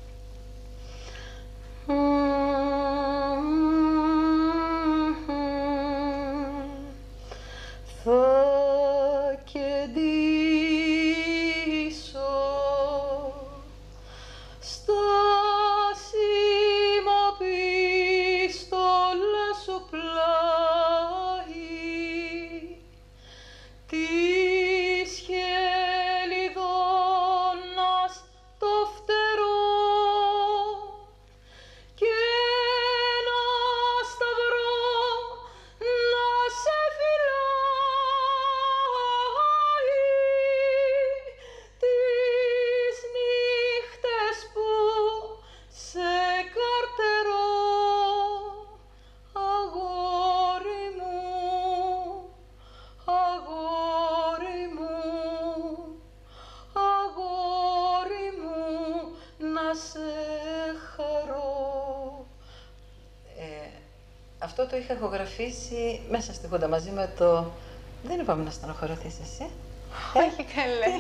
Θα κεντήσω στα σημοπίστολα σου πλάι της χελιδόνας το φτερό και ένα σταυρό να σε φυλάει τις νύχτες που σε καρτερώ, αγόρι μου, αγόρι μου, αγόρι μου, να σε χαρώ. Αυτό το είχα ηχογραφήσει μέσα στη Χούντα μαζί με το... Δεν είπαμε να στενοχωρηθείς εσύ. Όχι καλέ.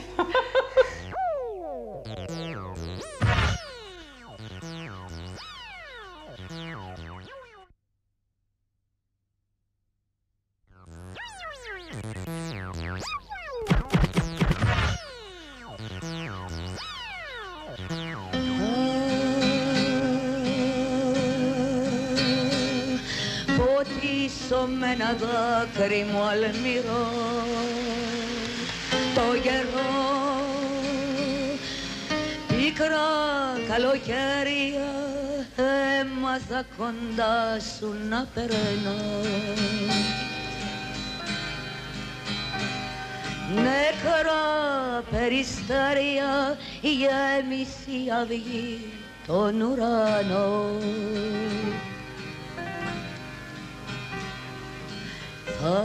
Ποτίσω με ένα δάκρυ μου αλμυρό το γερό, πικρά καλοκαίρια έμαθα κοντά σου να περνώ. Νεκρά περιστέρια γέμισε αυγή τον ουρανό. Θα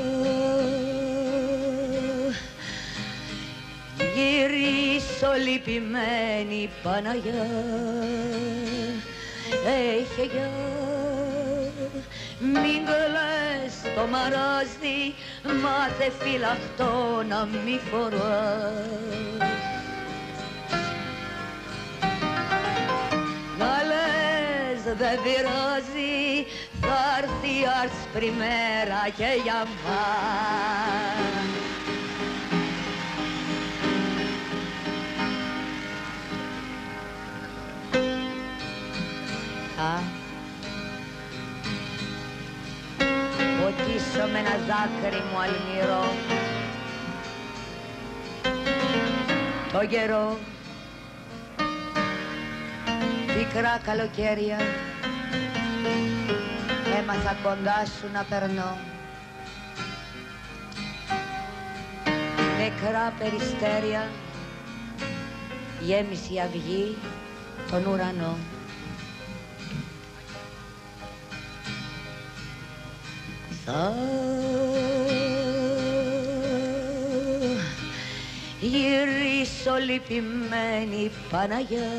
γυρίσω λυπημένη Παναγιά, έχει γεια, μην κλαις το μαράζι, μάθε φυλαχτό να μη φοράς. Να λες δεν πειράζει, θα έρθει η άσπρη μέρα και για μας. Ποτίσω με ένα δάκρυ μου αλμυρό το καιρό, πικρά καλοκαίρια έμαθα κοντά σου να περνώ. Νεκρά περιστέρια γέμισε η αυγή τον ουρανό. Θα γυρίσω λυπημένη Παναγιά,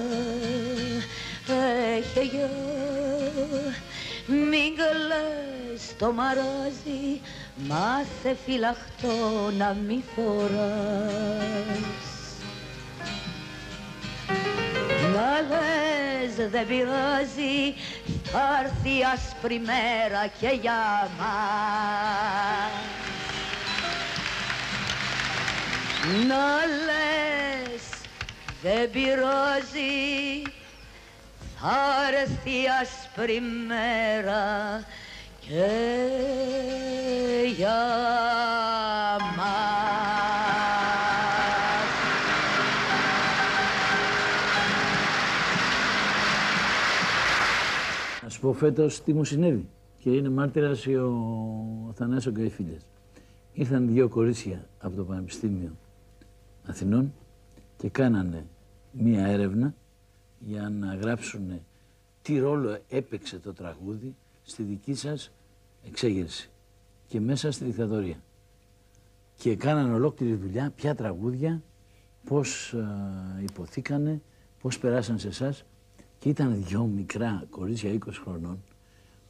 έχει γεια, μην κλαις το μαράζι, μάθε φυλαχτό να μη φοράς. Να λες δεν πειράζει, θα έρθει η άσπρη μέρα και για μας. Να λες δεν πειράζει, θα έρθει η άσπρη μέρα και για μας. Να σου πω φέτος τι μου συνέβη και είναι μάρτυρας ο Θανάσης ο Γκαϊφίλιας. Ήρθαν δύο κορίτσια από το Πανεπιστήμιο Αθηνών και κάνανε μία έρευνα για να γράψουν τι ρόλο έπαιξε το τραγούδι στη δική σας εξέγερση και μέσα στη δικτατορία. Και κάνανε ολόκληρη δουλειά, ποια τραγούδια, πώς υποθήκανε, πώς περάσαν σε εσάς. Και ήταν δυο μικρά κορίτσια 20 χρονών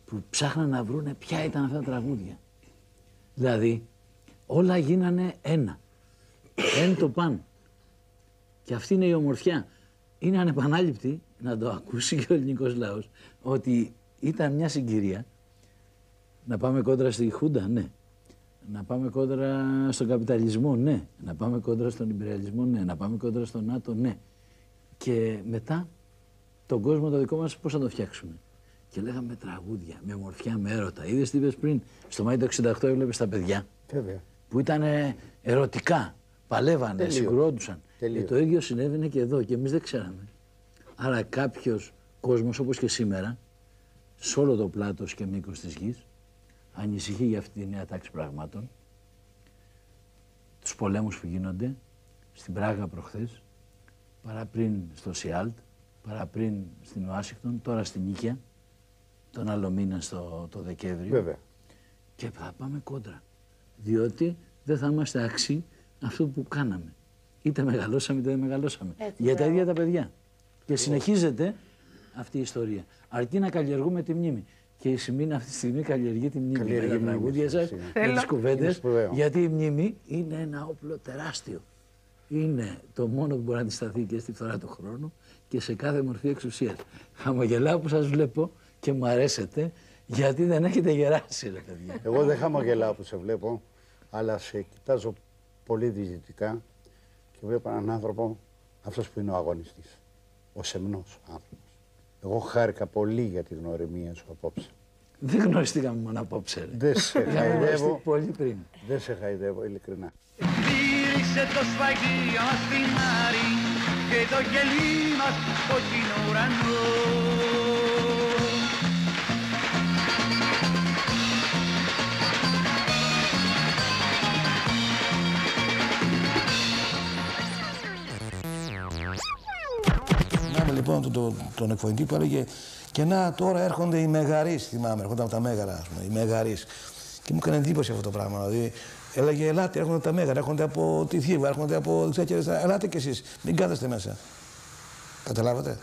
που ψάχναν να βρούνε ποια ήταν αυτά τα τραγούδια. Δηλαδή, όλα γίνανε ένα. Εν το παν. Και αυτή είναι η ομορφιά. Είναι ανεπανάληπτη να το ακούσει και ο ελληνικός λαός, ότι ήταν μια συγκυρία να πάμε κόντρα στη Χούντα, ναι. Να πάμε κόντρα στον καπιταλισμό, ναι. Να πάμε κόντρα στον ιμπεριαλισμό, ναι. Να πάμε κόντρα στον ΝΑΤΟ, ναι. Και μετά τον κόσμο το δικό μας πώς θα το φτιάξουμε. Και λέγαμε τραγούδια, με ομορφιά, με έρωτα. Είδες τι είπες πριν, στο Μάη το 68 έβλεπες τα παιδιά. Βέβαια. Που ήταν ερωτικά, παλεύανε, συγκρόντουσαν. Το ίδιο συνέβαινε και εδώ και εμείς δεν ξέραμε. Άρα κάποιος κόσμος όπως και σήμερα, σε όλο το πλάτος και μήκος της γης, ανησυχεί για αυτή τη νέα τάξη πραγμάτων, τους πολέμους που γίνονται, στην Πράγα προχθές, παραπριν στο Σιάλτ, παραπριν στην Ουάσιγκτον, τώρα στην Νίκαια, τον άλλο μήνα το Δεκέμβριο. Βέβαια. Και θα πάμε κόντρα, διότι δεν θα είμαστε άξιοι αυτού που κάναμε. Είτε μεγαλώσαμε είτε δεν μεγαλώσαμε. Για τα ίδια τα παιδιά. Και συνεχίζεται αυτή η ιστορία. Αρκεί να καλλιεργούμε τη μνήμη. Και η Σιμίνα αυτή τη στιγμή καλλιεργεί τη μνήμη. Με τα τραγούδια σας, με τις κουβέντες. Γιατί η μνήμη είναι ένα όπλο τεράστιο. Είναι το μόνο που μπορεί να αντισταθεί και στη φθορά του χρόνου και σε κάθε μορφή εξουσίας. Χαμογελάω που σας βλέπω και μου αρέσετε, γιατί δεν έχετε γεράσει, ρε παιδιά. Εγώ δεν χαμογελάω που σε βλέπω, αλλά σε κοιτάζω πολύ διαιτητικά και βλέπω έναν άνθρωπο, αυτός που είναι ο αγωνιστής. Ο σεμνός άνθρωπος. Εγώ χάρηκα πολύ για τη γνωριμία σου απόψε. Δεν γνωριστήκαμε μόνο απόψε, ρε. Δεν σε χαϊδεύω. Πολύ πριν. Δεν σε χαϊδεύω, ειλικρινά. Γύρισε το σφαγείο μας στην Άρη και το γελί μας κόκκινο ουρανό. Λοιπόν, τον εκφωνητή που έλεγε και να τώρα έρχονται οι μεγαρείς, θυμάμαι, έρχονταν από τα Μέγαρα, ας πούμε, οι μεγαρείς. Και μου έκανε εντύπωση αυτό το πράγμα, δηλαδή έλεγε ελάτε, έρχονται τα Μέγαρα, έρχονται από τη Θήβα, έρχονται από τις ελάτε κι εσείς, μην κάθεστε μέσα. Καταλάβατε.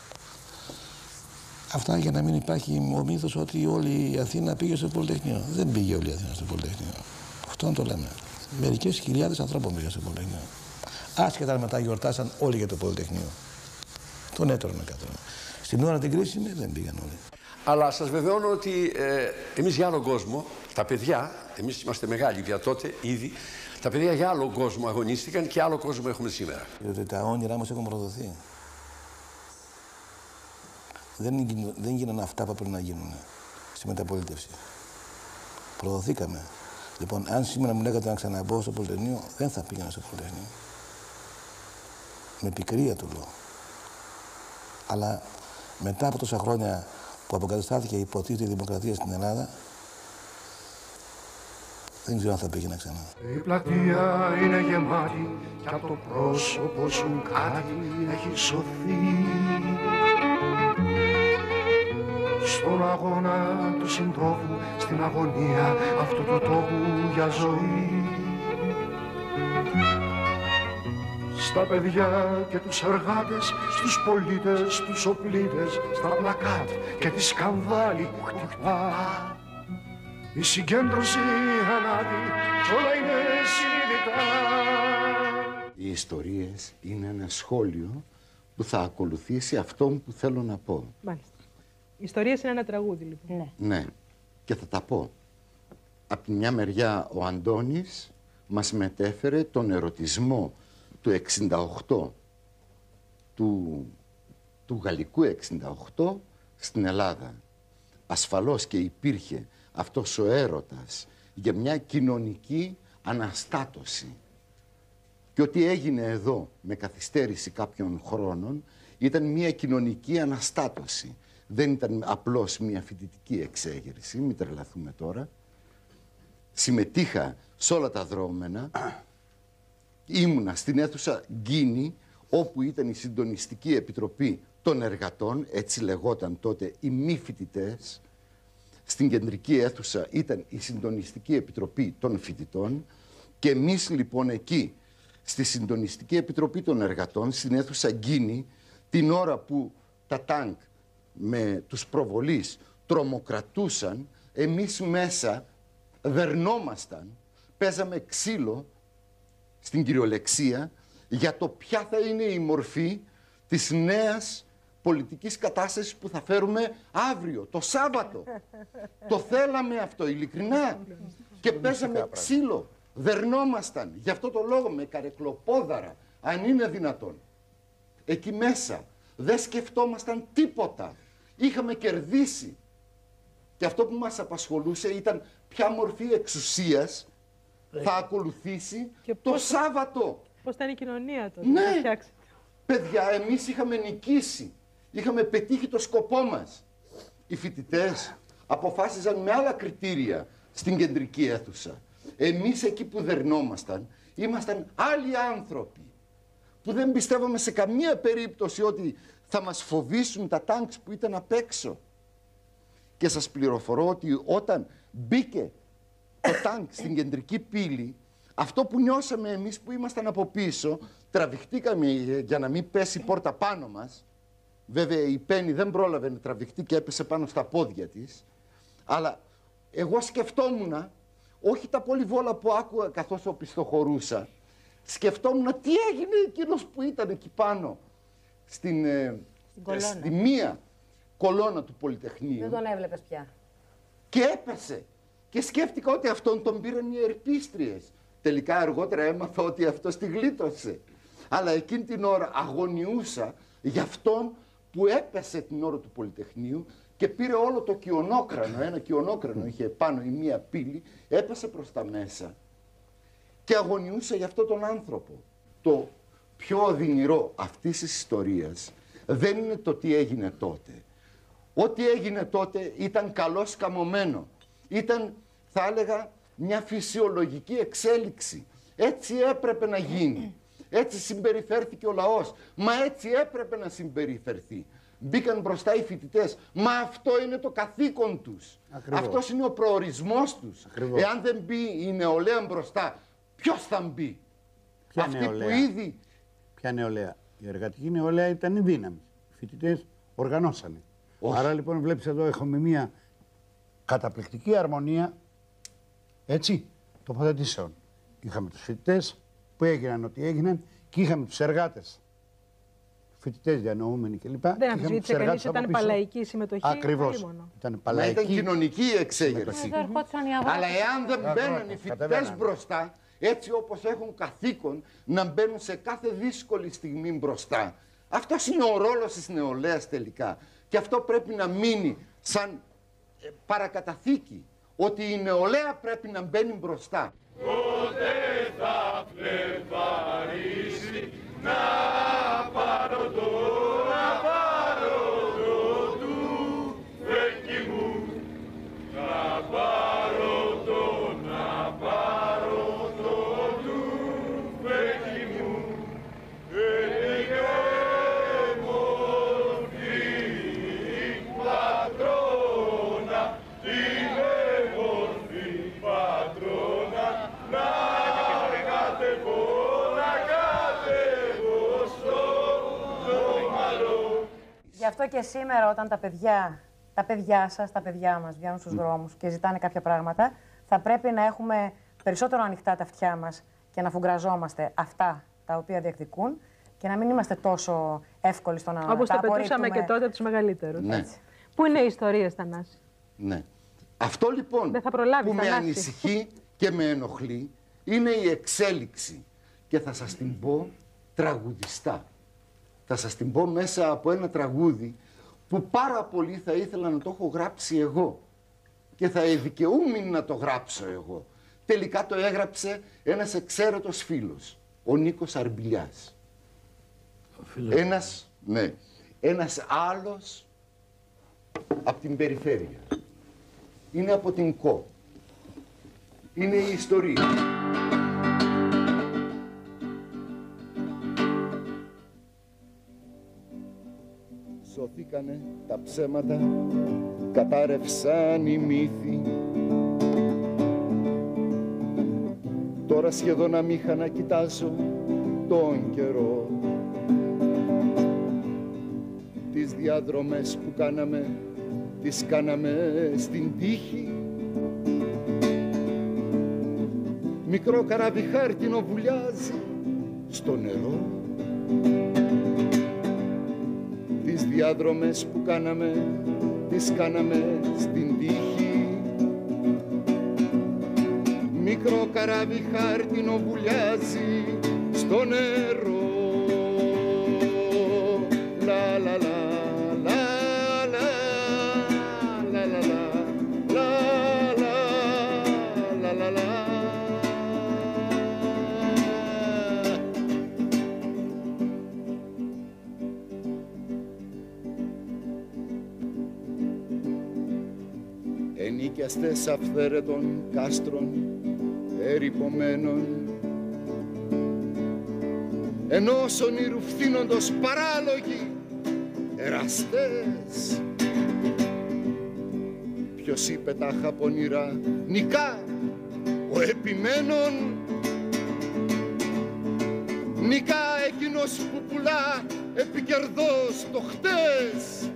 Αυτά για να μην υπάρχει ο μύθος ότι όλη η Αθήνα πήγε στο Πολυτεχνείο. Δεν πήγε όλη η Αθήνα στο Πολυτεχνείο. Αυτό το λέμε. Μερικές χιλιάδες ανθρώπων πήγαν στο Πολυτεχνείο. Άσχετα μετά γιορτάσαν όλοι για το Πολυτεχνείο. Τον έτρωγαν κάτω. Στην ώρα την κρίσιμη δεν πήγαν όλοι. Αλλά σας βεβαιώνω ότι εμείς για άλλο κόσμο, τα παιδιά, εμείς είμαστε μεγάλοι για τότε ήδη, τα παιδιά για άλλο κόσμο αγωνίστηκαν και άλλο κόσμο έχουμε σήμερα. Διότι τα όνειρά μας έχουν προδοθεί. Δεν γίνανε αυτά που πρέπει να γίνουν στη μεταπολίτευση. Προδοθήκαμε. Λοιπόν, αν σήμερα μου λέγατε να ξαναμπω στο Πολυτεχνείο, δεν θα πήγαινα στο Πολυτεχνείο. Με πικρία του λέω. Αλλά μετά από τόσα χρόνια που αποκαταστάθηκε η υποτίθεται δημοκρατία στην Ελλάδα, δεν ξέρω αν θα πήγαινα ξανά. Η πλατεία είναι γεμάτη και από το πρόσωπο σου κάτι έχει σωθεί. Στον αγώνα του συντρόφου, στην αγωνία αυτού του τόπου για ζωή. Στα παιδιά και τους εργάτες, στους πολίτες, τους οπλίτες, στα πλακάτ και τη σκανδάλη που χτυπά. Η συγκέντρωση ανάδει κι όλα είναι συνειδητά. Οι ιστορίες είναι ένα σχόλιο που θα ακολουθήσει αυτόν που θέλω να πω. Μάλιστα. Οι ιστορίες είναι ένα τραγούδι, λοιπόν. Ναι. Ναι. Και θα τα πω. Απ' τη μια μεριά ο Αντώνης μας μετέφερε τον ερωτισμό του 68, του γαλλικού 68 στην Ελλάδα. Ασφαλώς και υπήρχε αυτός ο έρωτας για μια κοινωνική αναστάτωση. Και ό,τι έγινε εδώ με καθυστέρηση κάποιων χρόνων ήταν μια κοινωνική αναστάτωση. Δεν ήταν απλώς μια φοιτητική εξέγερση, μην τρελαθούμε τώρα. Συμμετείχα σε όλα τα δρόμενα. Ήμουνα στην αίθουσα Γκίνη, όπου ήταν η Συντονιστική Επιτροπή των Εργατών, έτσι λεγόταν τότε οι μη φοιτητές. Στην κεντρική αίθουσα ήταν η Συντονιστική Επιτροπή των Φοιτητών και εμείς λοιπόν εκεί, στη Συντονιστική Επιτροπή των Εργατών, στην αίθουσα Γκίνη, την ώρα που τα τάγκ με τους προβολείς τρομοκρατούσαν, εμείς μέσα δερνόμασταν, παίζαμε ξύλο στην κυριολεξία για το ποια θα είναι η μορφή της νέας πολιτικής κατάστασης που θα φέρουμε αύριο, το Σάββατο. Το θέλαμε αυτό, ειλικρινά. Και παίζαμε ξύλο, δερνόμασταν. Γι' αυτό το λόγο με καρεκλοπόδαρα, αν είναι δυνατόν. Εκεί μέσα δεν σκεφτόμασταν τίποτα. Είχαμε κερδίσει. Και αυτό που μας απασχολούσε ήταν ποια μορφή εξουσίας θα ακολουθήσει το Σάββατο. Πώς ήταν η κοινωνία τότε. Ναι, παιδιά, εμείς είχαμε νικήσει. Είχαμε πετύχει το σκοπό μας. Οι φοιτητές αποφάσιζαν με άλλα κριτήρια στην κεντρική αίθουσα. Εμείς εκεί που δερνόμασταν, ήμασταν άλλοι άνθρωποι που δεν πιστεύαμε σε καμία περίπτωση ότι θα μας φοβήσουν τα τάγκς που ήταν απ' έξω. Και σας πληροφορώ ότι όταν μπήκε το τάγκ στην κεντρική πύλη, αυτό που νιώσαμε εμείς που ήμασταν από πίσω, τραβηχτήκαμε για να μην πέσει η πόρτα πάνω μας. Βέβαια η Πέννη δεν πρόλαβε να τραβηχτεί και έπεσε πάνω στα πόδια της. Αλλά εγώ σκεφτόμουν, όχι τα πολυβόλα που άκουγα καθώς οπισθοχωρούσα, σκεφτόμουν τι έγινε εκείνος που ήταν εκεί πάνω στη μία κολόνα του Πολυτεχνείου. Δεν τον έβλεπες πια. Και έπεσε. Και σκέφτηκα ότι αυτόν τον πήραν οι ερπίστριες. Τελικά αργότερα έμαθα ότι αυτός τη γλίτωσε. Αλλά εκείνη την ώρα αγωνιούσα για αυτόν που έπεσε την ώρα του Πολυτεχνείου και πήρε όλο το κοιονόκρανο. Ένα κοιονόκρανο είχε πάνω η μία πύλη, έπεσε προς τα μέσα. Και αγωνιούσα για αυτόν τον άνθρωπο. Το πιο οδυνηρό αυτής της ιστορίας δεν είναι το τι έγινε τότε. Ό,τι έγινε τότε ήταν καλώς καμωμένο. Ήταν, θα έλεγα, μια φυσιολογική εξέλιξη. Έτσι έπρεπε να γίνει. Έτσι συμπεριφέρθηκε ο λαός. Μα έτσι έπρεπε να συμπεριφερθεί. Μπήκαν μπροστά οι φοιτητές. Μα αυτό είναι το καθήκον τους. Αυτός είναι ο προορισμός τους. Ακριβώς. Εάν δεν μπει η νεολαία μπροστά, ποιος θα μπει? Ποια Αυτή νεολαία? που ήδη... Ποια νεολαία? Η εργατική νεολαία ήταν η δύναμη. Οι φοιτητές οργανώσανε. Όχι. Άρα λοιπόν βλέπεις εδώ έχουμε μια καταπληκτική αρμονία, έτσι, τοποθετήσεων. Είχαμε τους φοιτητές που έγιναν ό,τι έγιναν και είχαμε τους εργάτες. Φοιτητές διανοούμενοι κλπ. Δεν αμφισβήτησε κανείς, ήταν παλαϊκή συμμετοχή. Ακριβώς. Ήταν παλαϊκή. Ήταν κοινωνική εξέγερση. Αλλά εάν δεν μπαίνουν οι φοιτητές μπροστά, έτσι όπως έχουν καθήκον να μπαίνουν σε κάθε δύσκολη στιγμή μπροστά. Αυτός είναι ο ρόλος της νεολαίας τελικά. Και αυτό πρέπει να μείνει σαν παρακαταθήκη. Ότι η νεολαία πρέπει να μπαίνει μπροστά. Ποτέ θα φλεβαρίσει να πάρω το, του φέκι μου, να πάρω το, του φέκι μου, και μορφή πατρόνα, είναι μορφή πατρόνα, να κατεβώ στο μαλλό. Γι' αυτό και σήμερα όταν τα παιδιά σας, τα παιδιά μας βγαίνουν στους δρόμους και ζητάνε κάποια πράγματα, θα πρέπει να έχουμε περισσότερο ανοιχτά τα αυτιά μας και να φουγκραζόμαστε αυτά τα οποία διεκδικούν και να μην είμαστε τόσο εύκολοι στο να τα όπως το απορρίπτουμε. πετούσαμε και τότε τους μεγαλύτερους. Ναι. Πού είναι η ιστορία, Θανάση? Ναι. Αυτό λοιπόν που με ανησυχεί και με ενοχλεί είναι η εξέλιξη. Και θα σας την πω τραγουδιστά. Θα σας την πω μέσα από ένα τραγούδι που πάρα πολύ θα ήθελα να το έχω γράψει εγώ. Και θα δικαιούμαι να το γράψω εγώ. Τελικά το έγραψε ένας εξαίρετος φίλος, ο Νίκος Αρμπιλιάς. Ένας άλλος από την περιφέρεια. Είναι από την ΚΟ. Είναι η ιστορία. Σωθήκανε τα ψέματα, κατάρρευσαν οι μύθοι. Τώρα σχεδόν αμήχα να κοιτάζω τον καιρό. Τις διαδρομές που κάναμε τις κάναμε στην τύχη. Μικρό καράβι χάρτινο βουλιάζει στο νερό. Τις διάδρομες που κάναμε, τις κάναμε στην τύχη. Μικρό καράβι χάρτινο βουλιάζει στο νερό. Λα λα λα λα λα λα λα λα λα λα. Ενίκιαστες αυθαίρετων κάστρων ερειπωμένων, ενός ονείρου φθήνοντος παράλογοι εραστές. Ποιος είπε τάχα πονηρά νικά ο επιμένων, νικά εκείνος που πουλά επικερδώς το χτες.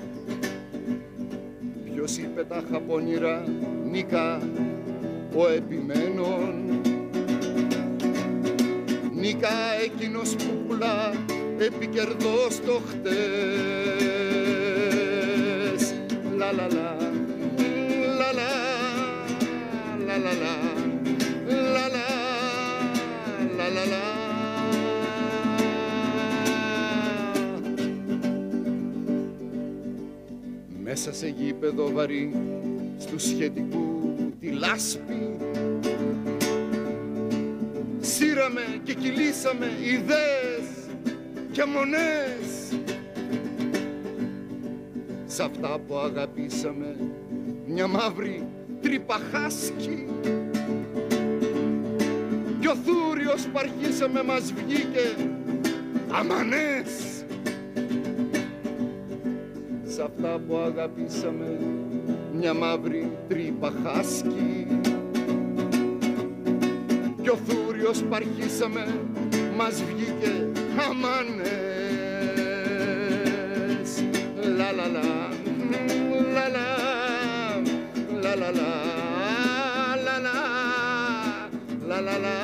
Ποιος είπε τάχα πονηρά νικά ο επιμένων, νικά εκείνος που πουλά επικερδώς το χτες. Λα λα λα λα λα λα λα λα λα λα λα. Μέσα σε γήπεδο βαρύ στου σχετικού τη λάσπη σύραμε και κυλήσαμε ιδέες και μονές. Σ' αυτά που αγαπήσαμε μια μαύρη τρύπα χάσκι κι ο θούριος που αρχίσαμε μας βγήκε αμανές. Σ' αυτά που αγαπήσαμε μια μαύρη τρύπα χάσκι κι ο θούριος που αρχίσαμε μας βγήκε αμανές. Λα λα λα λα λα λα λα λα λα λα λα.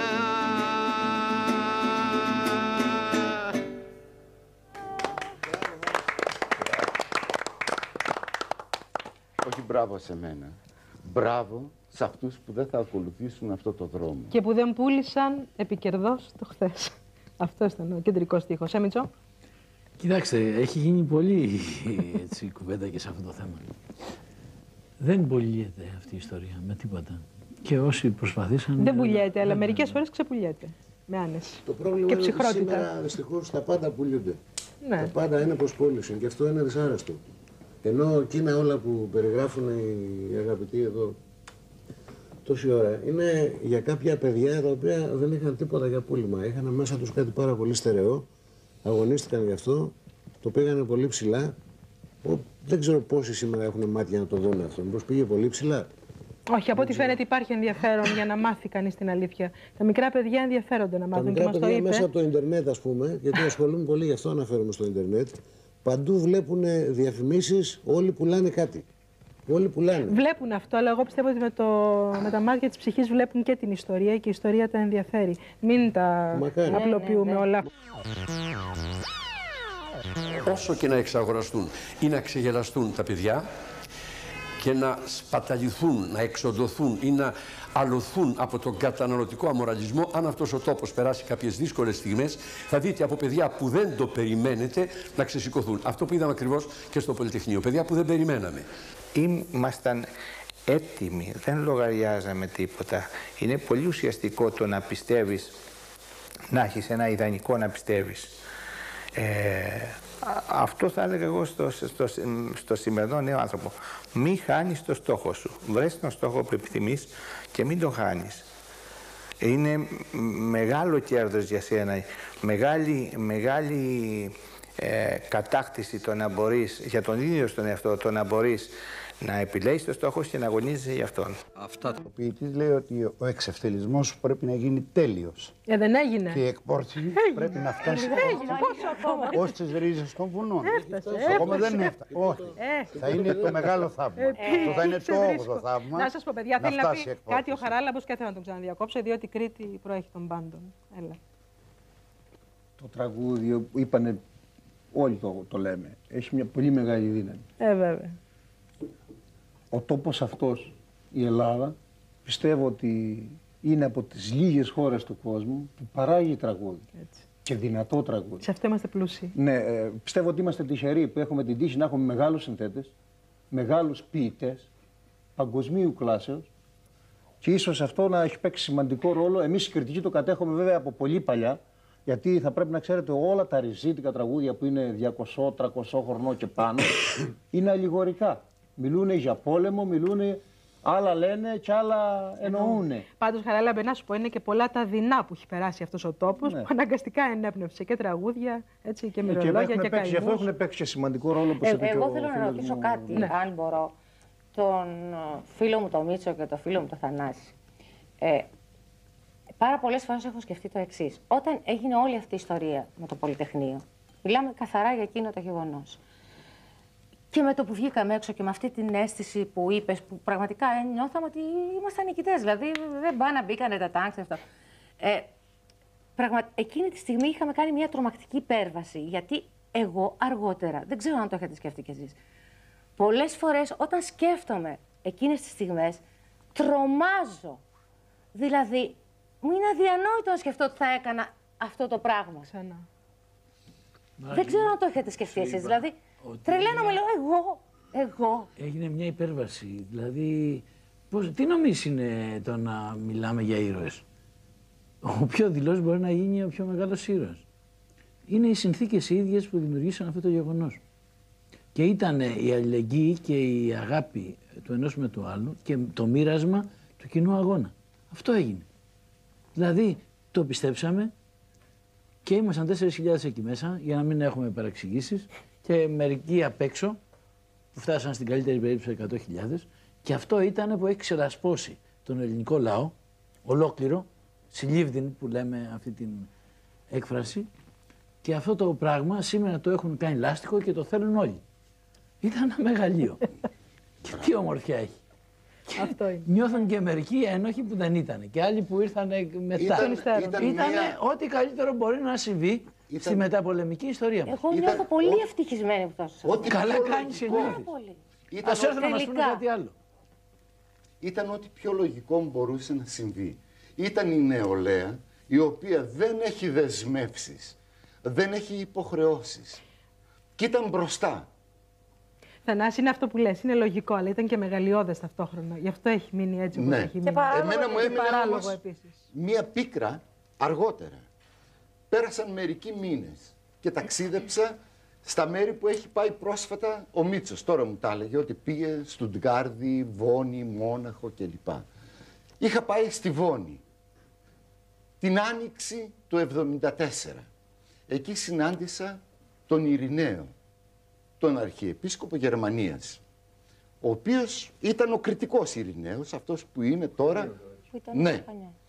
Όχι μπράβο σε μένα, μπράβο σε αυτούς που δεν θα ακολουθήσουν αυτό το δρόμο. Και που δεν πούλησαν επικερδώς το χθες. Αυτό ήταν ο κεντρικός στίχος. Μητσό. Κοιτάξτε, έχει γίνει πολύ έτσι, κουβέντα και σε αυτό το θέμα. Δεν πουλιέται αυτή η ιστορία με τίποτα. Και όσοι προσπαθήσαν... Δεν πουλιέται, αλλά μερικές φορές ξεπουλιέται. Με άνεση. Το πρόβλημα και είναι ότι ψυχρότητα. σήμερα δυστυχώς τα πάντα πουλούνται. Ναι. Τα πάντα είναι προς πώληση και αυτό είναι δυσάρεστο. Ενώ εκείνα όλα που περιγράφουν οι αγαπητοί εδώ τόση ώρα είναι για κάποια παιδιά τα οποία δεν είχαν τίποτα για πούλημα. Είχαν μέσα τους κάτι πάρα πολύ στερεό, αγωνίστηκαν γι' αυτό, το πήγανε πολύ ψηλά. Δεν ξέρω πόσοι σήμερα έχουν μάτια να το δουν αυτό. Μήπως πήγε πολύ ψηλά. Όχι, από ό,τι φαίνεται υπάρχει ενδιαφέρον για να μάθει κανείς την αλήθεια. Τα μικρά παιδιά ενδιαφέρονται να μάθουν και μας το είπε. Μέσα από το Ιντερνετ, ας πούμε, γιατί ασχολούμαι πολύ γι' αυτό αναφέρομαι στο Ιντερνετ, παντού βλέπουν διαφημίσεις, όλοι πουλάνε κάτι. Όλοι πουλάνε. Βλέπουν αυτό, αλλά εγώ πιστεύω ότι με τα μάτια της ψυχής βλέπουν και την ιστορία και η ιστορία τα ενδιαφέρει. Μην τα απλοποιούμε όλα. Όσο και να εξαγοραστούν ή να ξεγελαστούν τα παιδιά και να σπαταληθούν, να εξοντωθούν ή να αλωθούν από τον καταναλωτικό αμοραλισμό, αν αυτός ο τόπος περάσει κάποιες δύσκολες στιγμές, θα δείτε από παιδιά που δεν το περιμένετε να ξεσηκωθούν. Αυτό που είδαμε ακριβώς και στο Πολυτεχνείο. Παιδιά που δεν περιμέναμε. Ήμασταν έτοιμοι, δεν λογαριάζαμε τίποτα. Είναι πολύ ουσιαστικό το να πιστεύεις, να έχεις ένα ιδανικό να πιστεύεις. Αυτό θα έλεγα εγώ στο σημερινό νέο άνθρωπο. Μην χάνεις το στόχο σου. Βρες τον στόχο που επιθυμείς και μην τον χάνεις. Είναι μεγάλο κέρδος για σένα, μεγάλη κατάκτηση το να μπορείς, για τον ίδιο στον εαυτό, το να μπορείς να επιλέξει το στόχο και να αγωνίζεσαι για αυτόν. Ο ποιητής λέει ότι ο εξευτελισμός σου πρέπει να γίνει τέλειος. Δεν έγινε. Και η εκπόρση πρέπει να φτάσει ως τις ρίζες των βουνών. Ακόμα δεν έφτασε. Όχι. Θα είναι το μεγάλο θαύμα. Αυτό θα είναι το 8ο θαύμα. Να σας πω, παιδιά, θέλει να πει κάτι ο Χαράλαμπος και θέλω να τον ξαναδιακόψω, διότι η Κρήτη προέχει των πάντων. Έλα. Το τραγούδι που είπανε, όλοι το λέμε, έχει μια πολύ μεγάλη δύναμη. Βέβαια. Ο τόπος αυτός, η Ελλάδα, πιστεύω ότι είναι από τις λίγες χώρες του κόσμου που παράγει τραγούδι. Έτσι. Και δυνατό τραγούδι. Σε αυτό είμαστε πλούσιοι. Ναι, πιστεύω ότι είμαστε τυχεροί που έχουμε την τύχη να έχουμε μεγάλους συνθέτες, μεγάλους ποιητές, παγκοσμίου κλάσεως, και ίσως αυτό να έχει παίξει σημαντικό ρόλο. Εμείς οι κριτικοί το κατέχουμε βέβαια από πολύ παλιά, γιατί θα πρέπει να ξέρετε όλα τα ριζίτικα τραγούδια που είναι 200-300 χρονών και πάνω είναι αλληγορικά. Μιλούνε για πόλεμο, μιλούνε, άλλα λένε και άλλα εννοούνε. Πάντως, Χαράλαμπε, να σου πω, είναι και πολλά τα δεινά που έχει περάσει αυτός ο τόπος, που αναγκαστικά ενέπνευσε και τραγούδια, έτσι, και μυρολόγια και καημούς. Γι' αυτό έχουν παίξει και σημαντικό ρόλο, όπως είπε και ο Εγώ θέλω να ρωτήσω κάτι, αν μπορώ, τον φίλο μου τον Μίτσο και τον φίλο μου τον Θανάση. Πάρα πολλές φορές έχω σκεφτεί το εξής. Όταν έγινε όλη αυτή η ιστορία με το Πολυτεχνείο, μιλάμε καθαρά για εκείνο το γεγονός. Και με το που βγήκαμε έξω και με αυτή την αίσθηση που είπες, που πραγματικά νιώθαμε ότι ήμασταν νικητές. Δηλαδή δεν πάνε να μπήκανε τα τάγκς αυτό. Εκείνη τη στιγμή είχαμε κάνει μια τρομακτική υπέρβαση. Γιατί εγώ αργότερα, δεν ξέρω αν το έχετε σκεφτεί κι εσείς, πολλές φορές όταν σκέφτομαι εκείνες τις στιγμές, τρομάζω. Δηλαδή, μου είναι αδιανόητο να σκεφτώ ότι θα έκανα αυτό το πράγμα. Ξανά. Δεν ξέρω αν το έχετε σκεφτεί εσείς. Δηλαδή, τρελαίνομαι, λέω εγώ. Έγινε μια υπέρβαση. Δηλαδή, τι νομίζεις είναι το να μιλάμε για ήρωες? Ο πιο δειλός μπορεί να γίνει ο πιο μεγάλος ήρωας. Είναι οι συνθήκες οι ίδιες που δημιουργήσαν αυτό το γεγονός. Και ήταν η αλληλεγγύη και η αγάπη του ενός με του άλλου και το μοίρασμα του κοινού αγώνα. Αυτό έγινε. Δηλαδή, το πιστέψαμε και ήμασταν 4.000 εκεί μέσα για να μην έχουμε παραξηγήσεις και μερικοί απ' έξω που φτάσαν στην καλύτερη περίπτωση 100.000, και αυτό ήταν που έχει ξελασπώσει τον ελληνικό λαό ολόκληρο, συλλήβδιν που λέμε αυτή την έκφραση, και αυτό το πράγμα σήμερα το έχουν κάνει λάστιχο και το θέλουν όλοι. Ήταν ένα μεγαλείο. Και τι ομορφιά έχει. Αυτό είναι. Νιώθουν και μερικοί ένοχοι που δεν ήταν και άλλοι που ήρθαν μετά. Ήταν ό,τι καλύτερο μπορεί να συμβεί στη μεταπολεμική ιστορία μας. Εγώ νιώθω πολύ ευτυχισμένη που θα Καλά κάνεις και νιώθεις. Ας έρθουν να μας πούνε κάτι άλλο. Ήταν ό,τι πιο λογικό μπορούσε να συμβεί. Ήταν η νεολαία η οποία δεν έχει δεσμεύσεις, δεν έχει υποχρεώσεις και ήταν μπροστά. Θανάση, είναι αυτό που λες, είναι λογικό, αλλά ήταν και μεγαλειώδες ταυτόχρονα. Γι' αυτό έχει μείνει έτσι όπως έχει μείνει. Εμένα μου έμεινε παράλογο επίσης. Μία πίκρα αργότερα. Πέρασαν μερικοί μήνες και ταξίδεψα στα μέρη που έχει πάει πρόσφατα ο Μίτσος. Τώρα μου τα έλεγε ότι πήγε Στουτγκάρδη, Βόνη, Μόναχο κλπ. Είχα πάει στη Βόνη την Άνοιξη του 1974. Εκεί συνάντησα τον Ειρηναίο, τον Αρχιεπίσκοπο Γερμανίας, ο οποίος ήταν ο κριτικός Ειρηναίος, αυτός που είναι τώρα. Ναι.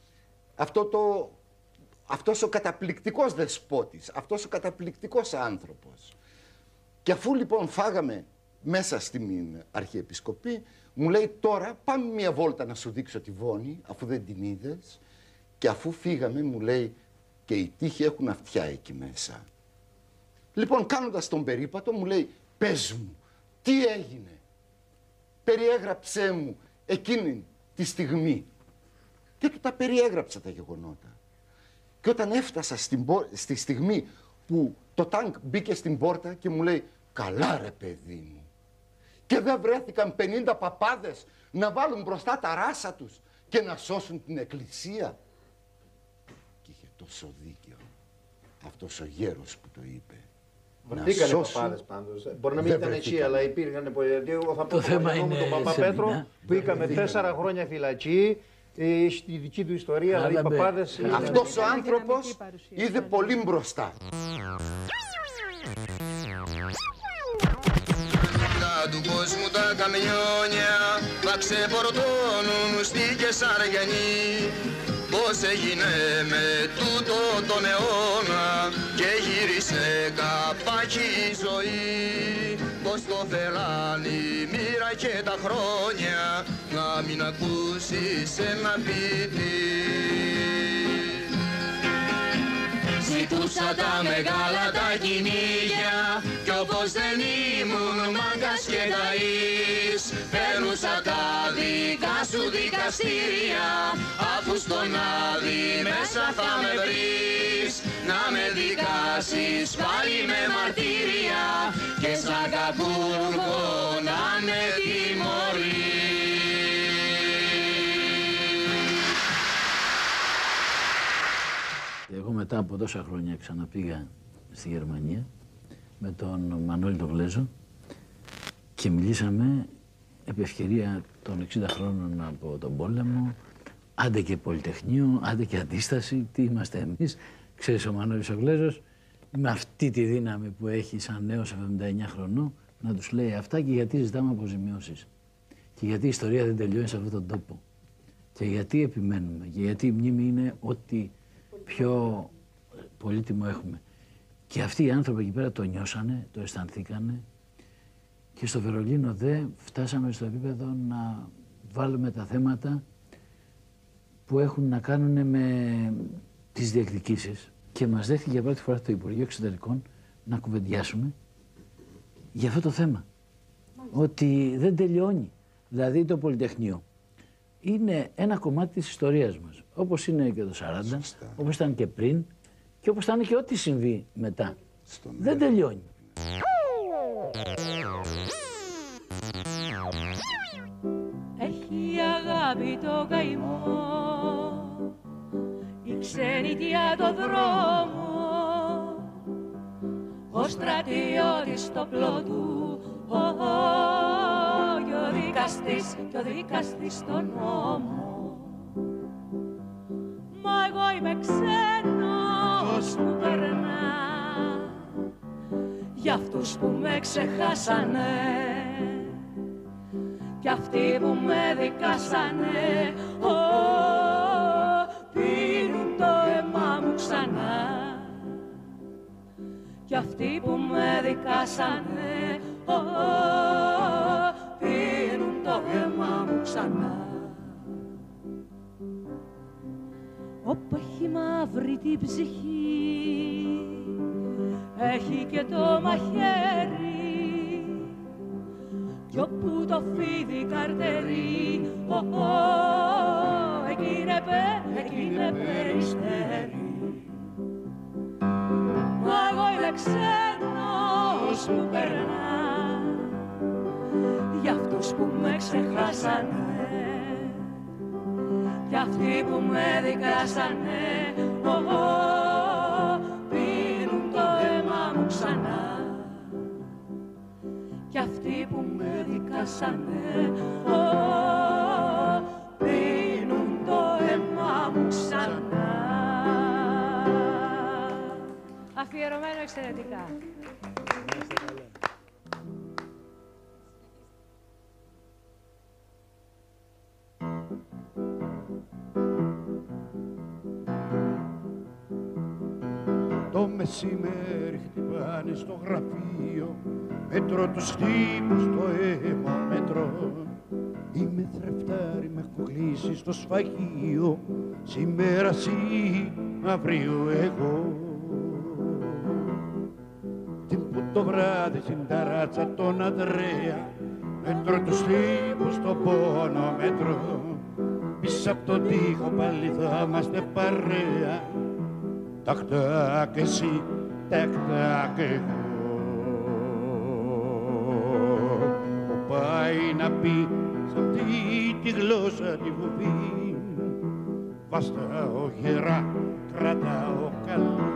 Αυτός ο καταπληκτικός δεσπότης, αυτός ο καταπληκτικός άνθρωπος. Και αφού λοιπόν φάγαμε μέσα στην Αρχιεπισκοπή, μου λέει τώρα πάμε μια βόλτα να σου δείξω τη Βόνη, αφού δεν την είδες. Και αφού φύγαμε μου λέει και οι τείχοι έχουν αυτιά εκεί μέσα. Λοιπόν κάνοντας τον περίπατο μου λέει πες μου τι έγινε, περιέγραψέ μου εκείνη τη στιγμή. Και του τα περιέγραψα τα γεγονότα. Και όταν έφτασα στη στιγμή που το τάγκ μπήκε στην πόρτα και μου λέει καλά ρε παιδί μου, και δεν βρέθηκαν 50 παπάδες να βάλουν μπροστά τα ράσα τους και να σώσουν την εκκλησία. Και είχε τόσο δίκιο αυτός ο γέρος που το είπε. Βρεθήκανε παπάδες πάντως. Μπορεί να μην ήταν εκεί, αλλά υπήρχαν. Εγώ θα πω τον Παπαπέτρο που είχαμε 4 χρόνια φυλακή. Στη δική του ιστορία, οι παπάδες... Αυτός ο άνθρωπος είδε πολύ μπροστά. Του Δώσ' μου τα καμιόνια να ξεπορτώνουν στη Κεσαριανή. Πώς έγινε με τούτο τον αιώνα και γύρισε καπάκι η ζωή. Πώς το θέλαν η μοίρα και τα χρόνια να μην ακούσεις ένα ποιητή. Ζητούσα τα μεγάλα τα κυνήγια κι όπως δεν ήμουν μάγκας και ταΐς, παίρνουσα τα δικά σου δικαστήρια, αφού στον Άδη μέσα θα με βρεις, να με δικάσεις πάλι με μαρτύρια και σαν κακούργο να με τιμωρείς. Εγώ μετά από τόσα χρόνια ξαναπήγα στη Γερμανία με τον Μανώλη τον Γλέζο και μιλήσαμε επί ευκαιρία των 60 χρόνων από τον πόλεμο, άντε και Πολυτεχνείο, άντε και Αντίσταση, τι είμαστε εμείς. Ξέρεις, ο Μανώλης ο Γλέζος με αυτή τη δύναμη που έχει σαν νέος 79 χρονών να τους λέει αυτά και γιατί ζητάμε αποζημιώσεις και γιατί η ιστορία δεν τελειώνει σε αυτόν τον τόπο και γιατί επιμένουμε και γιατί η μνήμη είναι ό,τι πιο πολύτιμο έχουμε. Και αυτοί οι άνθρωποι εκεί πέρα το νιώσανε, το αισθανθήκανε και στο Βερολίνο φτάσαμε στο επίπεδο να βάλουμε τα θέματα που έχουν να κάνουν με τις διεκδικήσεις και μας δέχτηκε για πρώτη φορά το Υπουργείο Εξωτερικών να κουβεντιάσουμε για αυτό το θέμα. Ότι δεν τελειώνει. Δηλαδή το Πολυτεχνείο είναι ένα κομμάτι της ιστορίας μας. Όπως είναι και το 40, όπως ήταν και πριν και όπως θα είναι και ό,τι συμβεί μετά. Δεν τελειώνει. Έχει αγάπη το καημό, η ξενιτιά το δρόμο, ο στρατιώτης στο πλότου, και ο δικαστής στον νόμο. Μα εγώ είμαι ξένος που περνά για αυτούς που με ξεχάσανε κι αυτοί που με δικάσανε πίνουν το αίμα μου ξανά κι αυτοί που με δικάσανε πίνουν το αίμα μου ξανά. Όπου έχει μαύρη την ψυχή έχει και το μαχαίρι κι όπου το φίδι καρτερεί εκεί είναι περιστέρι. Μα εγώ είμαι ξένος που περνά για αυτούς που με ξεχάσανε κι αυτοί που με δικάσανε πίνουν το αίμα μου ξανά κι αυτοί που με δικάσανε πίνουν το αίμα μου ξανά. Αφιερωμένο εξαιρετικά. Το μεσημέρι χτυπάνε στο γραφείο, μέτρο τους χτύπους στο αίμα μέτρο. Είμαι θρεφτάρι, με έχω κλείσει στο σφαγείο, σήμερα εσύ, αύριο εγώ. Την που το βράδυ στην ταράτσα τον Ανδρέα, μέτρο τους χτύπους στο πόνο μέτρο. Πίσω απ' τον τοίχο πάλι θα είμαστε παρέα, τακτά κι εσύ, τακτά κι εγώ. Που πάει να πει σ' αυτή τη γλώσσα τη βουβή, βαστάω γερά, κρατάω καλά.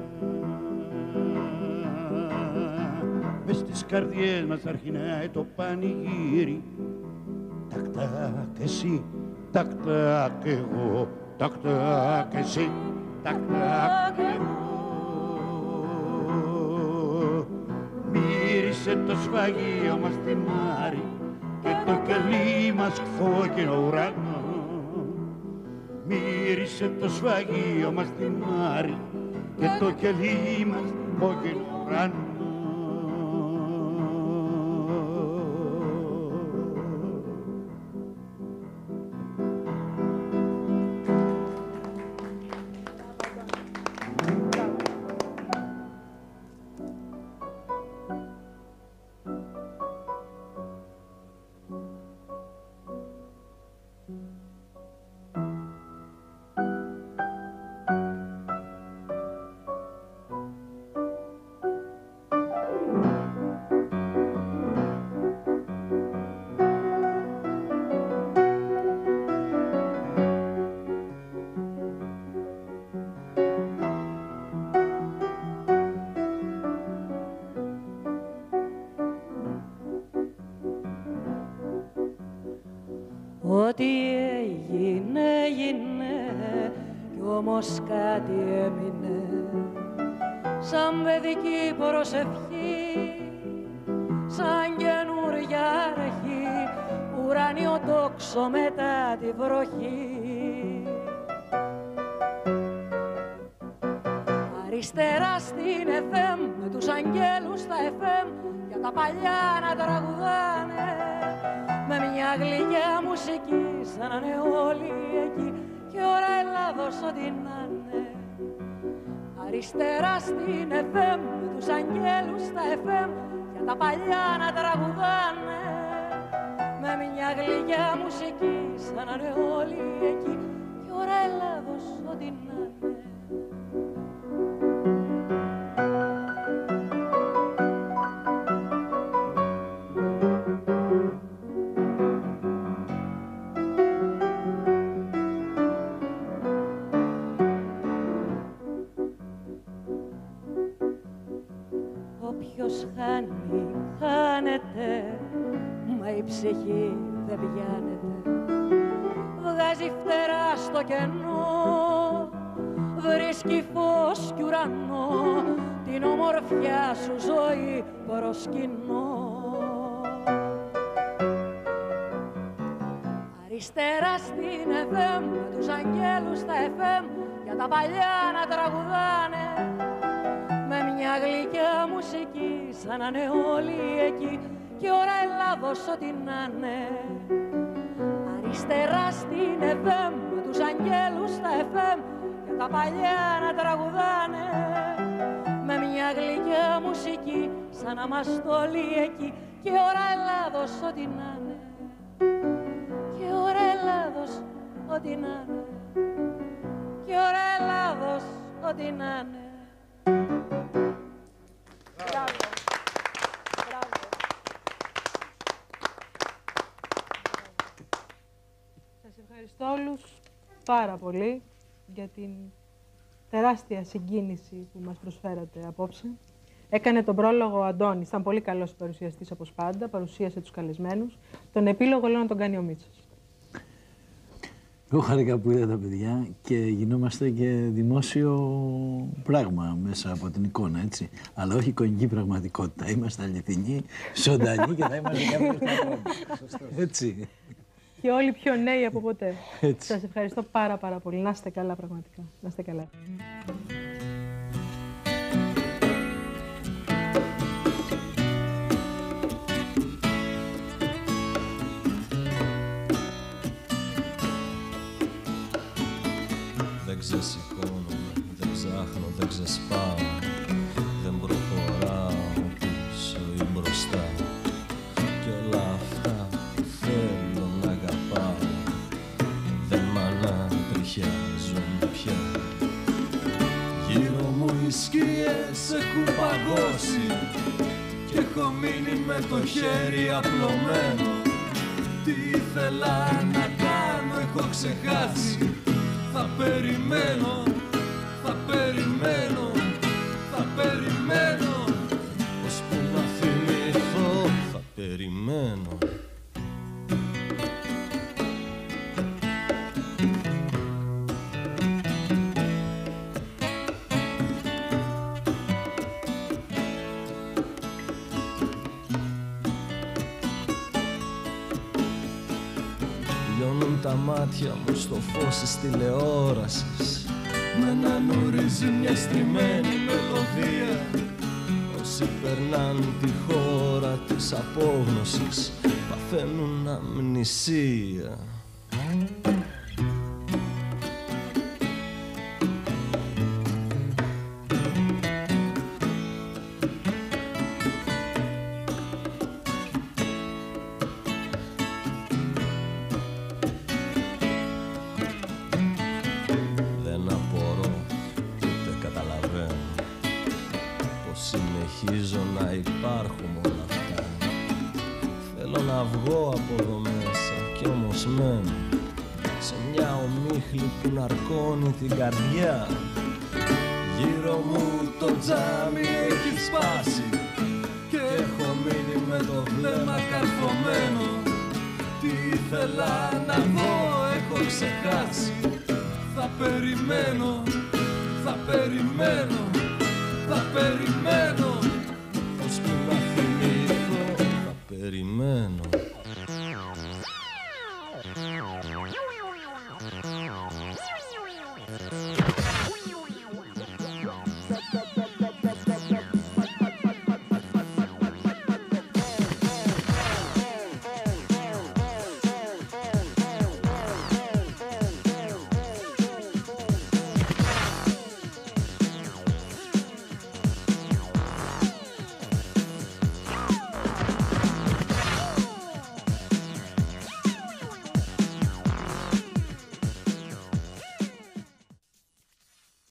Μες στις καρδιές μας αρχινάει το πανηγύρι, τακτά κι εσύ, τακτά κι εγώ, τακτά κι εσύ, τακτά κι εγώ. Μύρισε το σφαγείο μας τη Μάρη και το κελί μας κόκκινο ουρανό. Μύρισε το σφαγείο μας τη Μάρη και το κελί μας κόκκινο ουρανό. Ό,τι έγινε, έγινε κι όμως κάτι έμεινε σαν παιδική προσευχή, σαν καινούρια αρχή, ουράνιο τόξο μετά τη βροχή. Αριστερά στην FM με τους αγγέλους στα FM για τα παλιά να τραγουδάνε, με μια γλυκιά μουσική σαν να είναι όλοι εκεί και ώρα Ελλάδος ό,τι να είναι. Αριστερά στην FM με τους αγγέλους στα FM για τα παλιά να τραγουδάνε, με μια γλυκιά μουσική σαν να είναι όλοι εκεί και ώρα Ελλάδος ό,τι να είναι. Όποιος χάνει, χάνεται, μα η ψυχή δεν πιάνεται. Βγάζει φτερά στο κενό, βρίσκει φως κι ουρανό, την ομορφιά σου ζωή προσκυνώ. Αριστερά στην FM με τους αγγέλους στα FM για τα παλιά να τραγουδάνε, με μια γλυκιά μουσική σαν να είναι όλοι εκεί και ώρα Ελλάδος ό,τι να είναι. Αριστερά στην FM με τους αγγέλους στα FM για τα παλιά να τραγουδάνε, με μια γλυκιά μουσική σαν να είμαστε όλοι εκεί και ώρα Ελλάδος ό,τι να είναι. Και ώρα Ελλάδος ό,τι να είναι. Και ώρα Ελλάδος ό,τι να είναι. Σας ευχαριστώ όλους πάρα πολύ για την τεράστια συγκίνηση που μας προσφέρατε απόψε. Έκανε τον πρόλογο ο Αντώνης, ήταν πολύ καλός παρουσιαστής όπως πάντα, παρουσίασε τους καλεσμένους. Τον επίλογο λέω να τον κάνει ο Μίτσος. Εγώ χάρηκα που είδα τα παιδιά και γινόμαστε και δημόσιο πράγμα μέσα από την εικόνα, έτσι. Αλλά όχι εικονική πραγματικότητα. Είμαστε αληθινοί, ζωντανοί και θα είμαστε κάποιοι έτσι. Και όλοι πιο νέοι από ποτέ. Έτσι. Σας ευχαριστώ πάρα πολύ. Να είστε καλά πραγματικά. Να είστε καλά. Δεν ξεσηκώνομαι, δεν ψάχνω, δεν ξεσπάω, δεν προχωράω πίσω ή μπροστά. Κι όλα αυτά που θέλω να αγαπάω δεν μ' ανατριχιάζουν πια. Γύρω μου οι σκιές έχουν παγώσει και έχω μείνει με το χέρι απλωμένο. Τι ήθελα να κάνω έχω ξεχάσει. Θα περιμένω, θα περιμένω, θα περιμένω, ώσπου να θυμηθώ, θα περιμένω. τα μάτια μου στο φως της τηλεόρασης. Με έναν ουρίζει μια στριμμένη μελωδία. Όσοι περνάν τη χώρα της απόγνωσης παθαίνουν αμνησία. Συνεχίζω να υπάρχουμε όλα αυτά. Θέλω να βγω από εδώ μέσα κι όμως μένω σε μια ομίχλη που ναρκώνει την καρδιά. Γύρω μου το τζάμι έχει σπάσει και έχω μείνει με το βλέμμα καρφωμένο. Τι ήθελα να δω έχω ξεχάσει. Θα περιμένω, θα περιμένω, θα περιμένω, ώσπου να θυμηθώ, θα περιμένω.